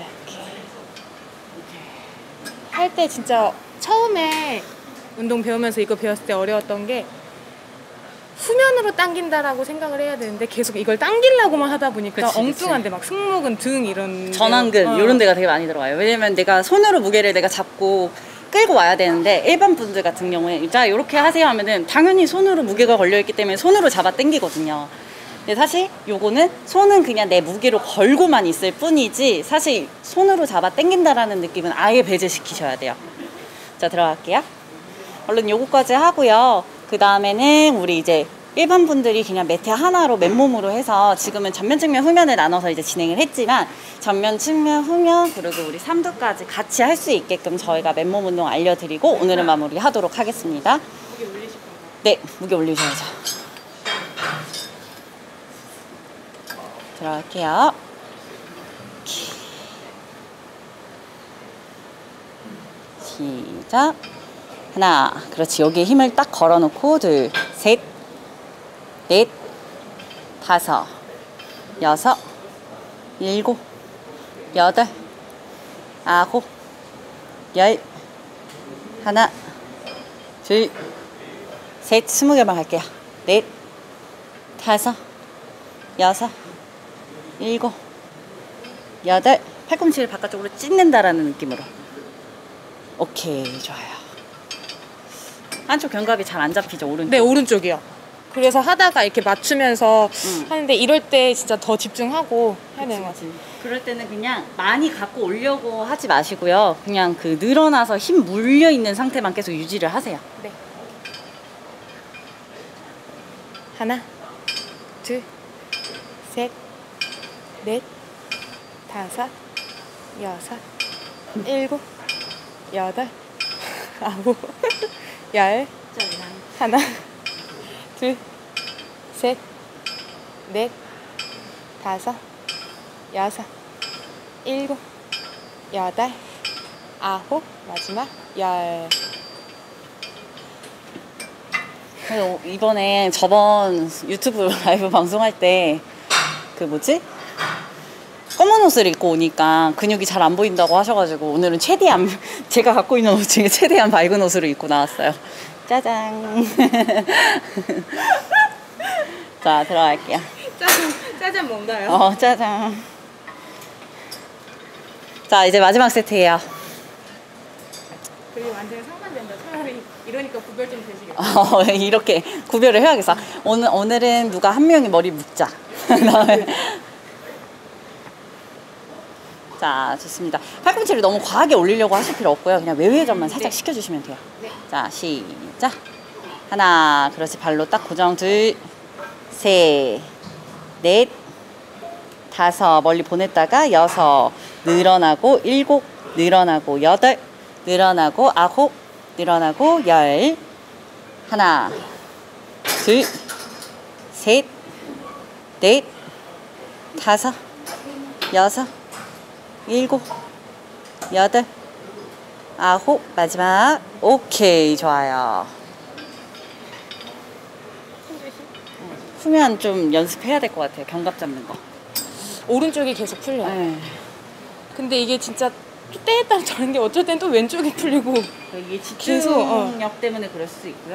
할 때 진짜 처음에 운동 배우면서 이거 배웠을 때 어려웠던 게 후면으로 당긴다라고 생각을 해야 되는데 계속 이걸 당기려고만 하다 보니까 그치, 엉뚱한데 막 승모근 등 이런 전완근 어. 이런 데가 되게 많이 들어가요. 왜냐면 내가 손으로 무게를 내가 잡고 끌고 와야 되는데 일반 분들 같은 경우에 자 이렇게 하세요 하면은 당연히 손으로 무게가 걸려있기 때문에 손으로 잡아 당기거든요. 근데 사실 요거는 손은 그냥 내 무게로 걸고만 있을 뿐이지 사실 손으로 잡아 당긴다라는 느낌은 아예 배제시키셔야 돼요. 자, 들어갈게요. 얼른 요거까지 하고요. 그 다음에는 우리 이제 일반 분들이 그냥 매트 하나로 맨몸으로 해서 지금은 전면 측면 후면을 나눠서 이제 진행을 했지만 전면 측면 후면 그리고 우리 삼두까지 같이 할 수 있게끔 저희가 맨몸 운동 알려드리고 오늘은 마무리 하도록 하겠습니다. 무게 올리실 건가요? 네, 무게 올리셔야죠. 들어갈게요. 시작. 하나, 그렇지. 여기에 힘을 딱 걸어놓고 둘, 셋, 넷, 다섯, 여섯, 일곱, 여덟, 아홉, 열, 하나, 둘, 셋, 스무 개만 할게요. 넷, 다섯, 여섯, 일곱, 여덟, 팔꿈치를 바깥쪽으로 찢는다라는 느낌으로. 오케이, 좋아요. 한쪽 견갑이 잘 안 잡히죠, 오른쪽? 네, 오른쪽이요. 그래서 하다가 이렇게 맞추면서 음. 하는데 이럴 때 진짜 더 집중하고 해야 되는 것 같아요. 그럴 때는 그냥 많이 갖고 오려고 하지 마시고요. 그냥 그 늘어나서 힘 물려 있는 상태만 계속 유지를 하세요. 네. 하나, 둘, 셋, 넷, 다섯, 여섯, 일곱, 여덟, 아홉, 열, 하나, 둘, 셋, 넷, 다섯, 여섯, 일곱, 여덟, 아홉, 마지막 열. 그래서 이번에 저번 유튜브 라이브 방송할 때 그 뭐지? 검은 옷을 입고 오니까 근육이 잘 안 보인다고 하셔가지고 오늘은 최대한 제가 갖고 있는 옷 중에 최대한 밝은 옷으로 입고 나왔어요. 짜잔. 자, 들어갈게요. 짜잔, 짜잔 뭔가요? 어, 짜잔. 자, 이제 마지막 세트예요. 그게 완전히 상반된다. 차라리 이러니까 구별 좀 되시겠다. 어, 이렇게 구별을 해야겠어. 오늘, 오늘은 누가 한 명이 머리 묶자. 자, 좋습니다. 팔꿈치를 너무 과하게 올리려고 하실 필요 없고요. 그냥 외회전만 살짝 네. 시켜주시면 돼요. 네. 자, 시작. 하나, 그렇지. 발로 딱 고정. 둘, 셋, 넷, 다섯. 멀리 보냈다가 여섯. 늘어나고 일곱. 늘어나고 여덟. 늘어나고 아홉. 늘어나고 열. 하나, 둘, 셋, 넷, 다섯, 여섯, 일곱, 여덟, 아홉. 마지막. 오케이, 좋아요. 후면 좀 연습해야 될 것 같아요. 견갑 잡는 거. 오른쪽이 계속 풀려요. 네. 근데 이게 진짜 또 때에 따라 다른 게 어쩔 땐 또 왼쪽이 풀리고. 이게 계속, 어. 집중력 때문에 그럴 수 있고요.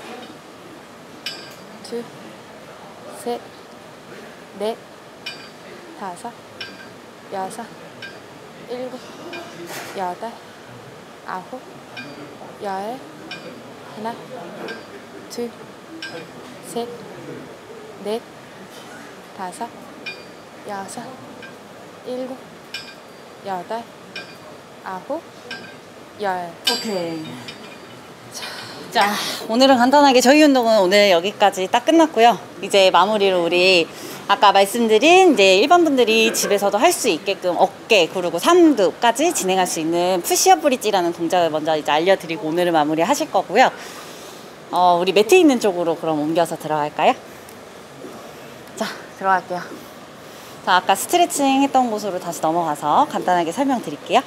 둘, 셋, 넷, 다섯, 여섯, 일곱, 여덟, 아홉, 열, 하나, 둘, 셋, 넷, 다섯, 여섯, 일곱, 여덟, 아홉, 열. 오케이. 자, 오늘은 간단하게 저희 운동은 오늘 여기까지 딱 끝났고요. 이제 마무리로 우리 아까 말씀드린 이제 일반 분들이 집에서도 할 수 있게끔 어깨 그리고 삼두까지 진행할 수 있는 푸시업 브릿지라는 동작을 먼저 이제 알려드리고 오늘은 마무리 하실 거고요. 어, 우리 매트 있는 쪽으로 그럼 옮겨서 들어갈까요? 자, 들어갈게요. 자, 아까 스트레칭 했던 곳으로 다시 넘어가서 간단하게 설명드릴게요.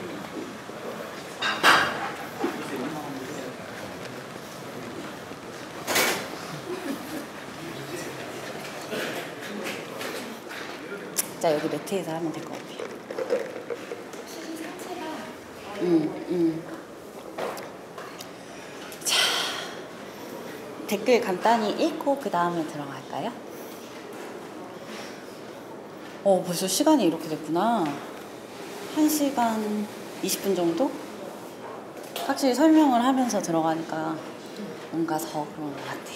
자, 여기 매트에서 하면 될 것 같아요. 음, 음. 자, 댓글 간단히 읽고 그 다음에 들어갈까요? 어, 벌써 시간이 이렇게 됐구나. 한 시간 이십 분 정도? 확실히 설명을 하면서 들어가니까 뭔가 더 그런 것 같아.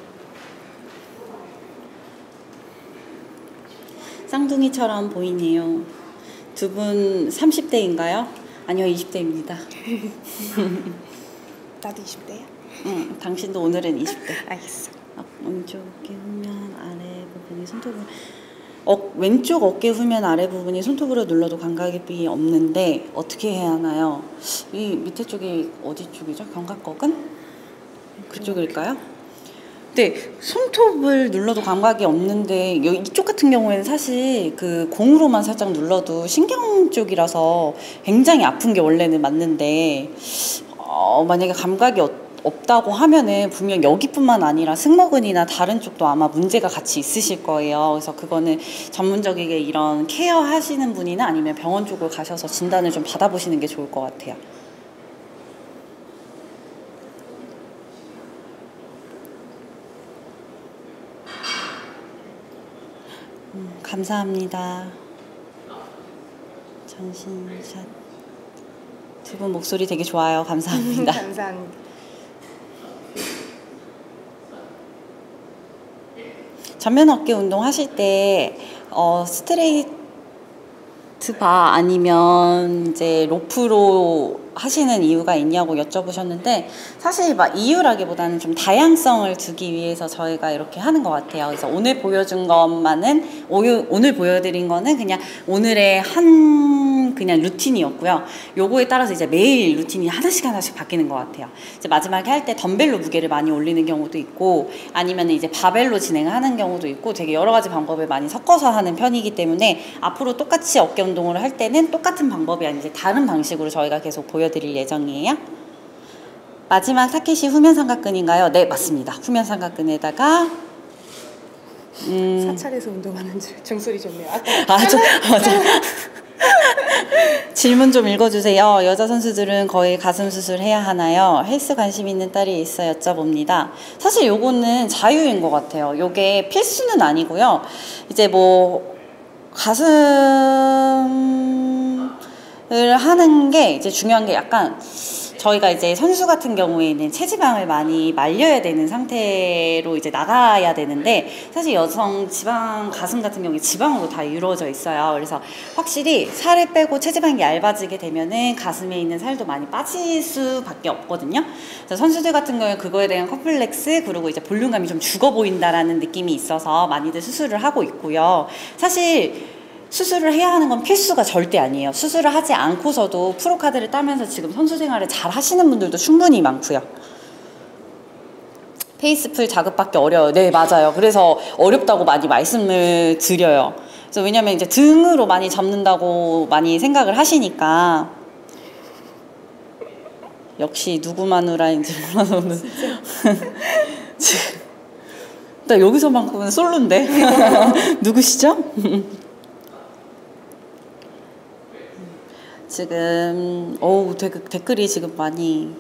쌍둥이처럼 보이네요. 두 분 삼십 대인가요? 아니요, 이십 대입니다. 나도 이십 대야. 응, 당신도 오늘은 이십 대. 알겠어. 어, 왼쪽 어깨 후면 아래 부분이 손톱으로 어, 왼쪽 어깨 후면 아래 부분이 손톱으로 눌러도 감각이 없는데 어떻게 해야 하나요? 이 밑에 쪽이 어디 쪽이죠? 견갑골근? 그쪽일까요? 네, 손톱을 눌러도 감각이 없는데 이쪽 같은 경우에는 사실 그 공으로만 살짝 눌러도 신경 쪽이라서 굉장히 아픈 게 원래는 맞는데 어, 만약에 감각이 어, 없다고 하면은 분명 여기뿐만 아니라 승모근이나 다른 쪽도 아마 문제가 같이 있으실 거예요. 그래서 그거는 전문적이게 이런 케어 하시는 분이나 아니면 병원 쪽을 가셔서 진단을 좀 받아보시는 게 좋을 것 같아요. 음, 감사합니다. 전신샷. 두 분 목소리 되게 좋아요. 감사합니다. 감사합니다. 전면 어깨 운동 하실 때 어, 스트레이트 바 아니면 이제 로프로 하시는 이유가 있냐고 여쭤보셨는데 사실 막 이유라기보다는 좀 다양성을 두기 위해서 저희가 이렇게 하는 것 같아요. 그래서 오늘 보여준 것만은 오늘 보여드린 거는 그냥 오늘의 한 그냥 루틴이었고요. 요거에 따라서 이제 매일 루틴이 하나씩 하나씩 바뀌는 것 같아요. 이제 마지막에 할 때 덤벨로 무게를 많이 올리는 경우도 있고 아니면 이제 바벨로 진행을 하는 경우도 있고 되게 여러 가지 방법을 많이 섞어서 하는 편이기 때문에 앞으로 똑같이 어깨 운동을 할 때는 똑같은 방법이 아니라 이제 다른 방식으로 저희가 계속 보여드릴 예정이에요. 마지막 타켓이 후면 삼각근인가요? 네, 맞습니다. 후면 삼각근에다가 음... 사찰에서 운동하는 줄 중소리 좋네요. 아, 저, 맞아. 질문 좀 읽어주세요. 여자 선수들은 거의 가슴 수술해야 하나요? 헬스 관심 있는 딸이 있어 여쭤봅니다. 사실 요거는 자유인 것 같아요. 요게 필수는 아니고요. 이제 뭐 가슴을 하는 게 이제 중요한 게 약간 저희가 이제 선수 같은 경우에는 체지방을 많이 말려야 되는 상태로 이제 나가야 되는데 사실 여성 지방 가슴 같은 경우에 지방으로 다 이루어져 있어요. 그래서 확실히 살을 빼고 체지방이 얇아지게 되면은 가슴에 있는 살도 많이 빠질 수밖에 없거든요. 그래서 선수들 같은 경우에 그거에 대한 컴플렉스 그리고 이제 볼륨감이 좀 죽어 보인다라는 느낌이 있어서 많이들 수술을 하고 있고요. 사실 수술을 해야 하는 건 필수가 절대 아니에요. 수술을 하지 않고서도 프로카드를 따면서 지금 선수 생활을 잘 하시는 분들도 충분히 많고요. 페이스풀 자극받기 어려워요. 네, 맞아요. 그래서 어렵다고 많이 말씀을 드려요. 그래서 왜냐면 이제 등으로 많이 잡는다고 많이 생각을 하시니까 역시 누구 마누라인지 몰라서 나 여기서만큼은 솔로인데 누구시죠? 지금 어우 댓글이 지금 많이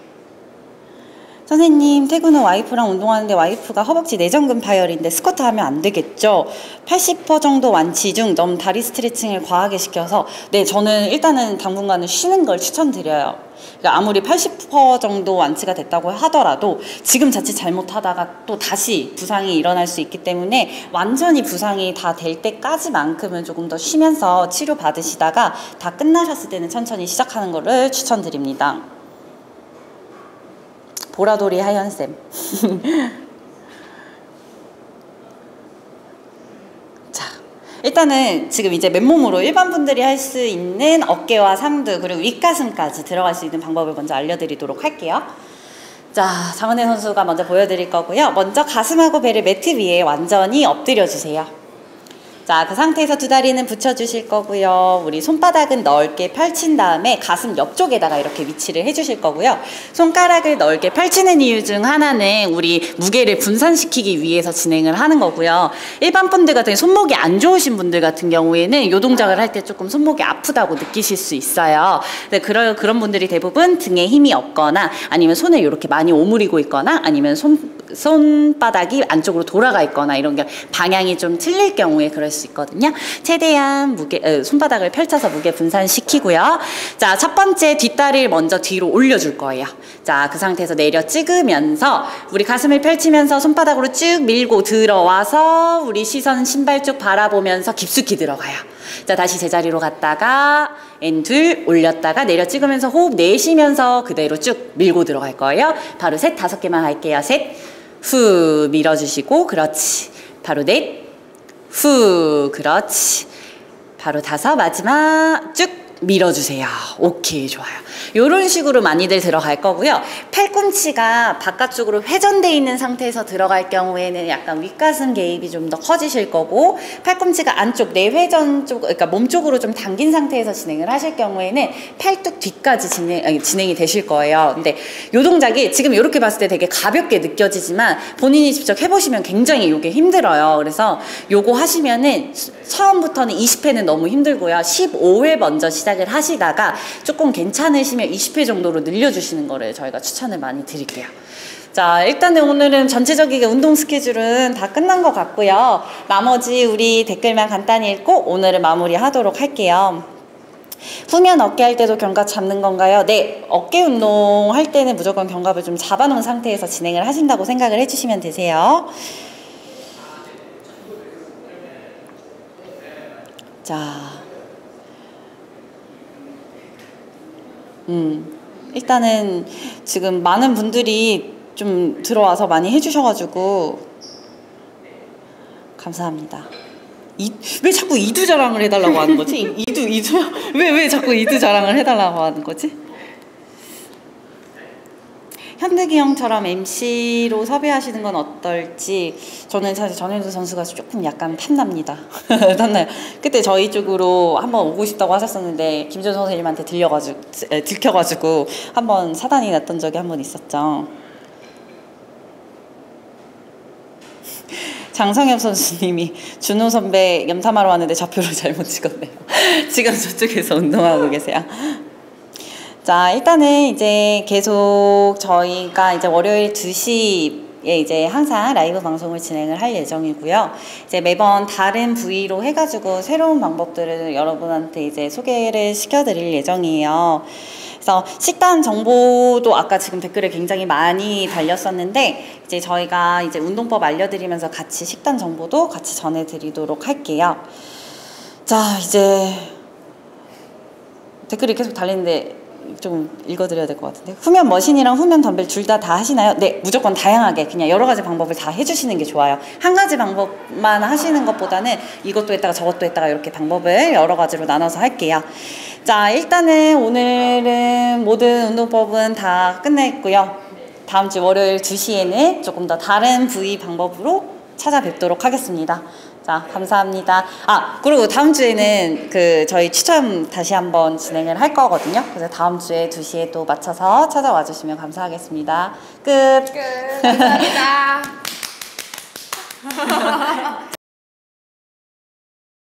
선생님 퇴근 후 와이프랑 운동하는데 와이프가 허벅지 내전근 파열인데 스쿼트 하면 안 되겠죠? 팔십 퍼센트 정도 완치 중 너무 다리 스트레칭을 과하게 시켜서 네 저는 일단은 당분간은 쉬는 걸 추천드려요. 그러니까 아무리 팔십 퍼센트 정도 완치가 됐다고 하더라도 지금 자칫 잘못하다가 또 다시 부상이 일어날 수 있기 때문에 완전히 부상이 다 될 때까지만큼은 조금 더 쉬면서 치료 받으시다가 다 끝나셨을 때는 천천히 시작하는 거를 추천드립니다. 보라돌이 하연쌤. 자, 일단은 지금 이제 맨몸으로 일반 분들이 할 수 있는 어깨와 상두 그리고 윗가슴까지 들어갈 수 있는 방법을 먼저 알려드리도록 할게요. 자, 장은혜 선수가 먼저 보여드릴 거고요. 먼저 가슴하고 배를 매트 위에 완전히 엎드려 주세요. 자, 그 상태에서 두 다리는 붙여주실 거고요. 우리 손바닥은 넓게 펼친 다음에 가슴 옆쪽에다가 이렇게 위치를 해주실 거고요. 손가락을 넓게 펼치는 이유 중 하나는 우리 무게를 분산시키기 위해서 진행을 하는 거고요. 일반 분들 같은 경우 손목이 안 좋으신 분들 같은 경우에는 이 동작을 할 때 조금 손목이 아프다고 느끼실 수 있어요. 근데 그런, 그런 분들이 대부분 등에 힘이 없거나 아니면 손을 이렇게 많이 오므리고 있거나 아니면 손, 손바닥이 안쪽으로 돌아가 있거나 이런 게 방향이 좀 틀릴 경우에 그럴 수 있거든요. 최대한 무게, 어, 손바닥을 펼쳐서 무게 분산시키고요. 자, 첫 번째 뒷다리를 먼저 뒤로 올려줄 거예요. 자, 그 상태에서 내려 찍으면서 우리 가슴을 펼치면서 손바닥으로 쭉 밀고 들어와서 우리 시선 신발 쪽 바라보면서 깊숙이 들어가요. 자, 다시 제자리로 갔다가 앤 둘 올렸다가 내려 찍으면서 호흡 내쉬면서 그대로 쭉 밀고 들어갈 거예요. 바로 셋, 다섯 개만 할게요. 셋, 후 밀어주시고 그렇지. 바로 넷, 후 그렇지. 바로 다섯, 마지막 쭉 밀어주세요. 오케이, 좋아요. 이런 식으로 많이들 들어갈 거고요. 팔꿈치가 바깥쪽으로 회전되어 있는 상태에서 들어갈 경우에는 약간 윗가슴 개입이 좀 더 커지실 거고, 팔꿈치가 안쪽 내회전 쪽, 그러니까 몸 쪽으로 좀 당긴 상태에서 진행을 하실 경우에는 팔뚝 뒤까지 진행, 아니, 진행이 되실 거예요. 근데 이 동작이 지금 이렇게 봤을 때 되게 가볍게 느껴지지만 본인이 직접 해보시면 굉장히 이게 힘들어요. 그래서 요거 하시면은 처음부터는 이십 회는 너무 힘들고요. 십오 회 먼저 시작을 하시다가 조금 괜찮으시면 이십 회 정도로 늘려주시는 거를 저희가 추천을 많이 드릴게요. 자, 일단은 오늘은 전체적인 운동 스케줄은 다 끝난 것 같고요. 나머지 우리 댓글만 간단히 읽고 오늘은 마무리하도록 할게요. 후면 어깨 할 때도 견갑 잡는 건가요? 네, 어깨 운동 할 때는 무조건 견갑을 좀 잡아놓은 상태에서 진행을 하신다고 생각을 해주시면 되세요. 자, 음, 일단은 지금 많은 분들이 좀 들어와서 많이 해주셔가지고 감사합니다. 이, 왜 자꾸 이두 자랑을 해달라고 하는 거지? 이, 이두, 이두, 왜, 왜 자꾸 이두 자랑을 해달라고 하는 거지? 현득이 형처럼 엠시로 섭외하시는 건 어떨지. 저는 사실 전현주 선수가 조금 약간 탐납니다. 탐나요. 그때 저희 쪽으로 한번 오고 싶다고 하셨었는데 김준 선생님한테 들려가지고 에, 들켜가지고 한번 사단이 났던 적이 한 번 있었죠. 장성엽 선수님이 준호 선배 염탐하러 왔는데 좌표를 잘못 찍었네요. 지금 저쪽에서 운동하고 계세요. 자, 일단은 이제 계속 저희가 이제 월요일 두 시에 이제 항상 라이브 방송을 진행을 할 예정이고요. 이제 매번 다른 부위로 해가지고 새로운 방법들을 여러분한테 이제 소개를 시켜드릴 예정이에요. 그래서 식단 정보도 아까 지금 댓글에 굉장히 많이 달렸었는데 이제 저희가 이제 운동법 알려드리면서 같이 식단 정보도 같이 전해드리도록 할게요. 자, 이제 댓글이 계속 달리는데 좀 읽어드려야 될 것 같은데, 후면 머신이랑 후면 덤벨 둘 다 다 하시나요? 네, 무조건 다양하게 그냥 여러 가지 방법을 다 해주시는 게 좋아요. 한 가지 방법만 하시는 것보다는 이것도 했다가 저것도 했다가 이렇게 방법을 여러 가지로 나눠서 할게요. 자, 일단은 오늘은 모든 운동법은 다 끝냈고요. 다음 주 월요일 두 시에는 조금 더 다른 부위 방법으로 찾아뵙도록 하겠습니다. 자, 감사합니다. 아, 그리고 다음 주에는 그 저희 추첨 다시 한번 진행을 할 거거든요. 그래서 다음 주에 두 시에 또 맞춰서 찾아와 주시면 감사하겠습니다. 끝. 끝. 감사합니다.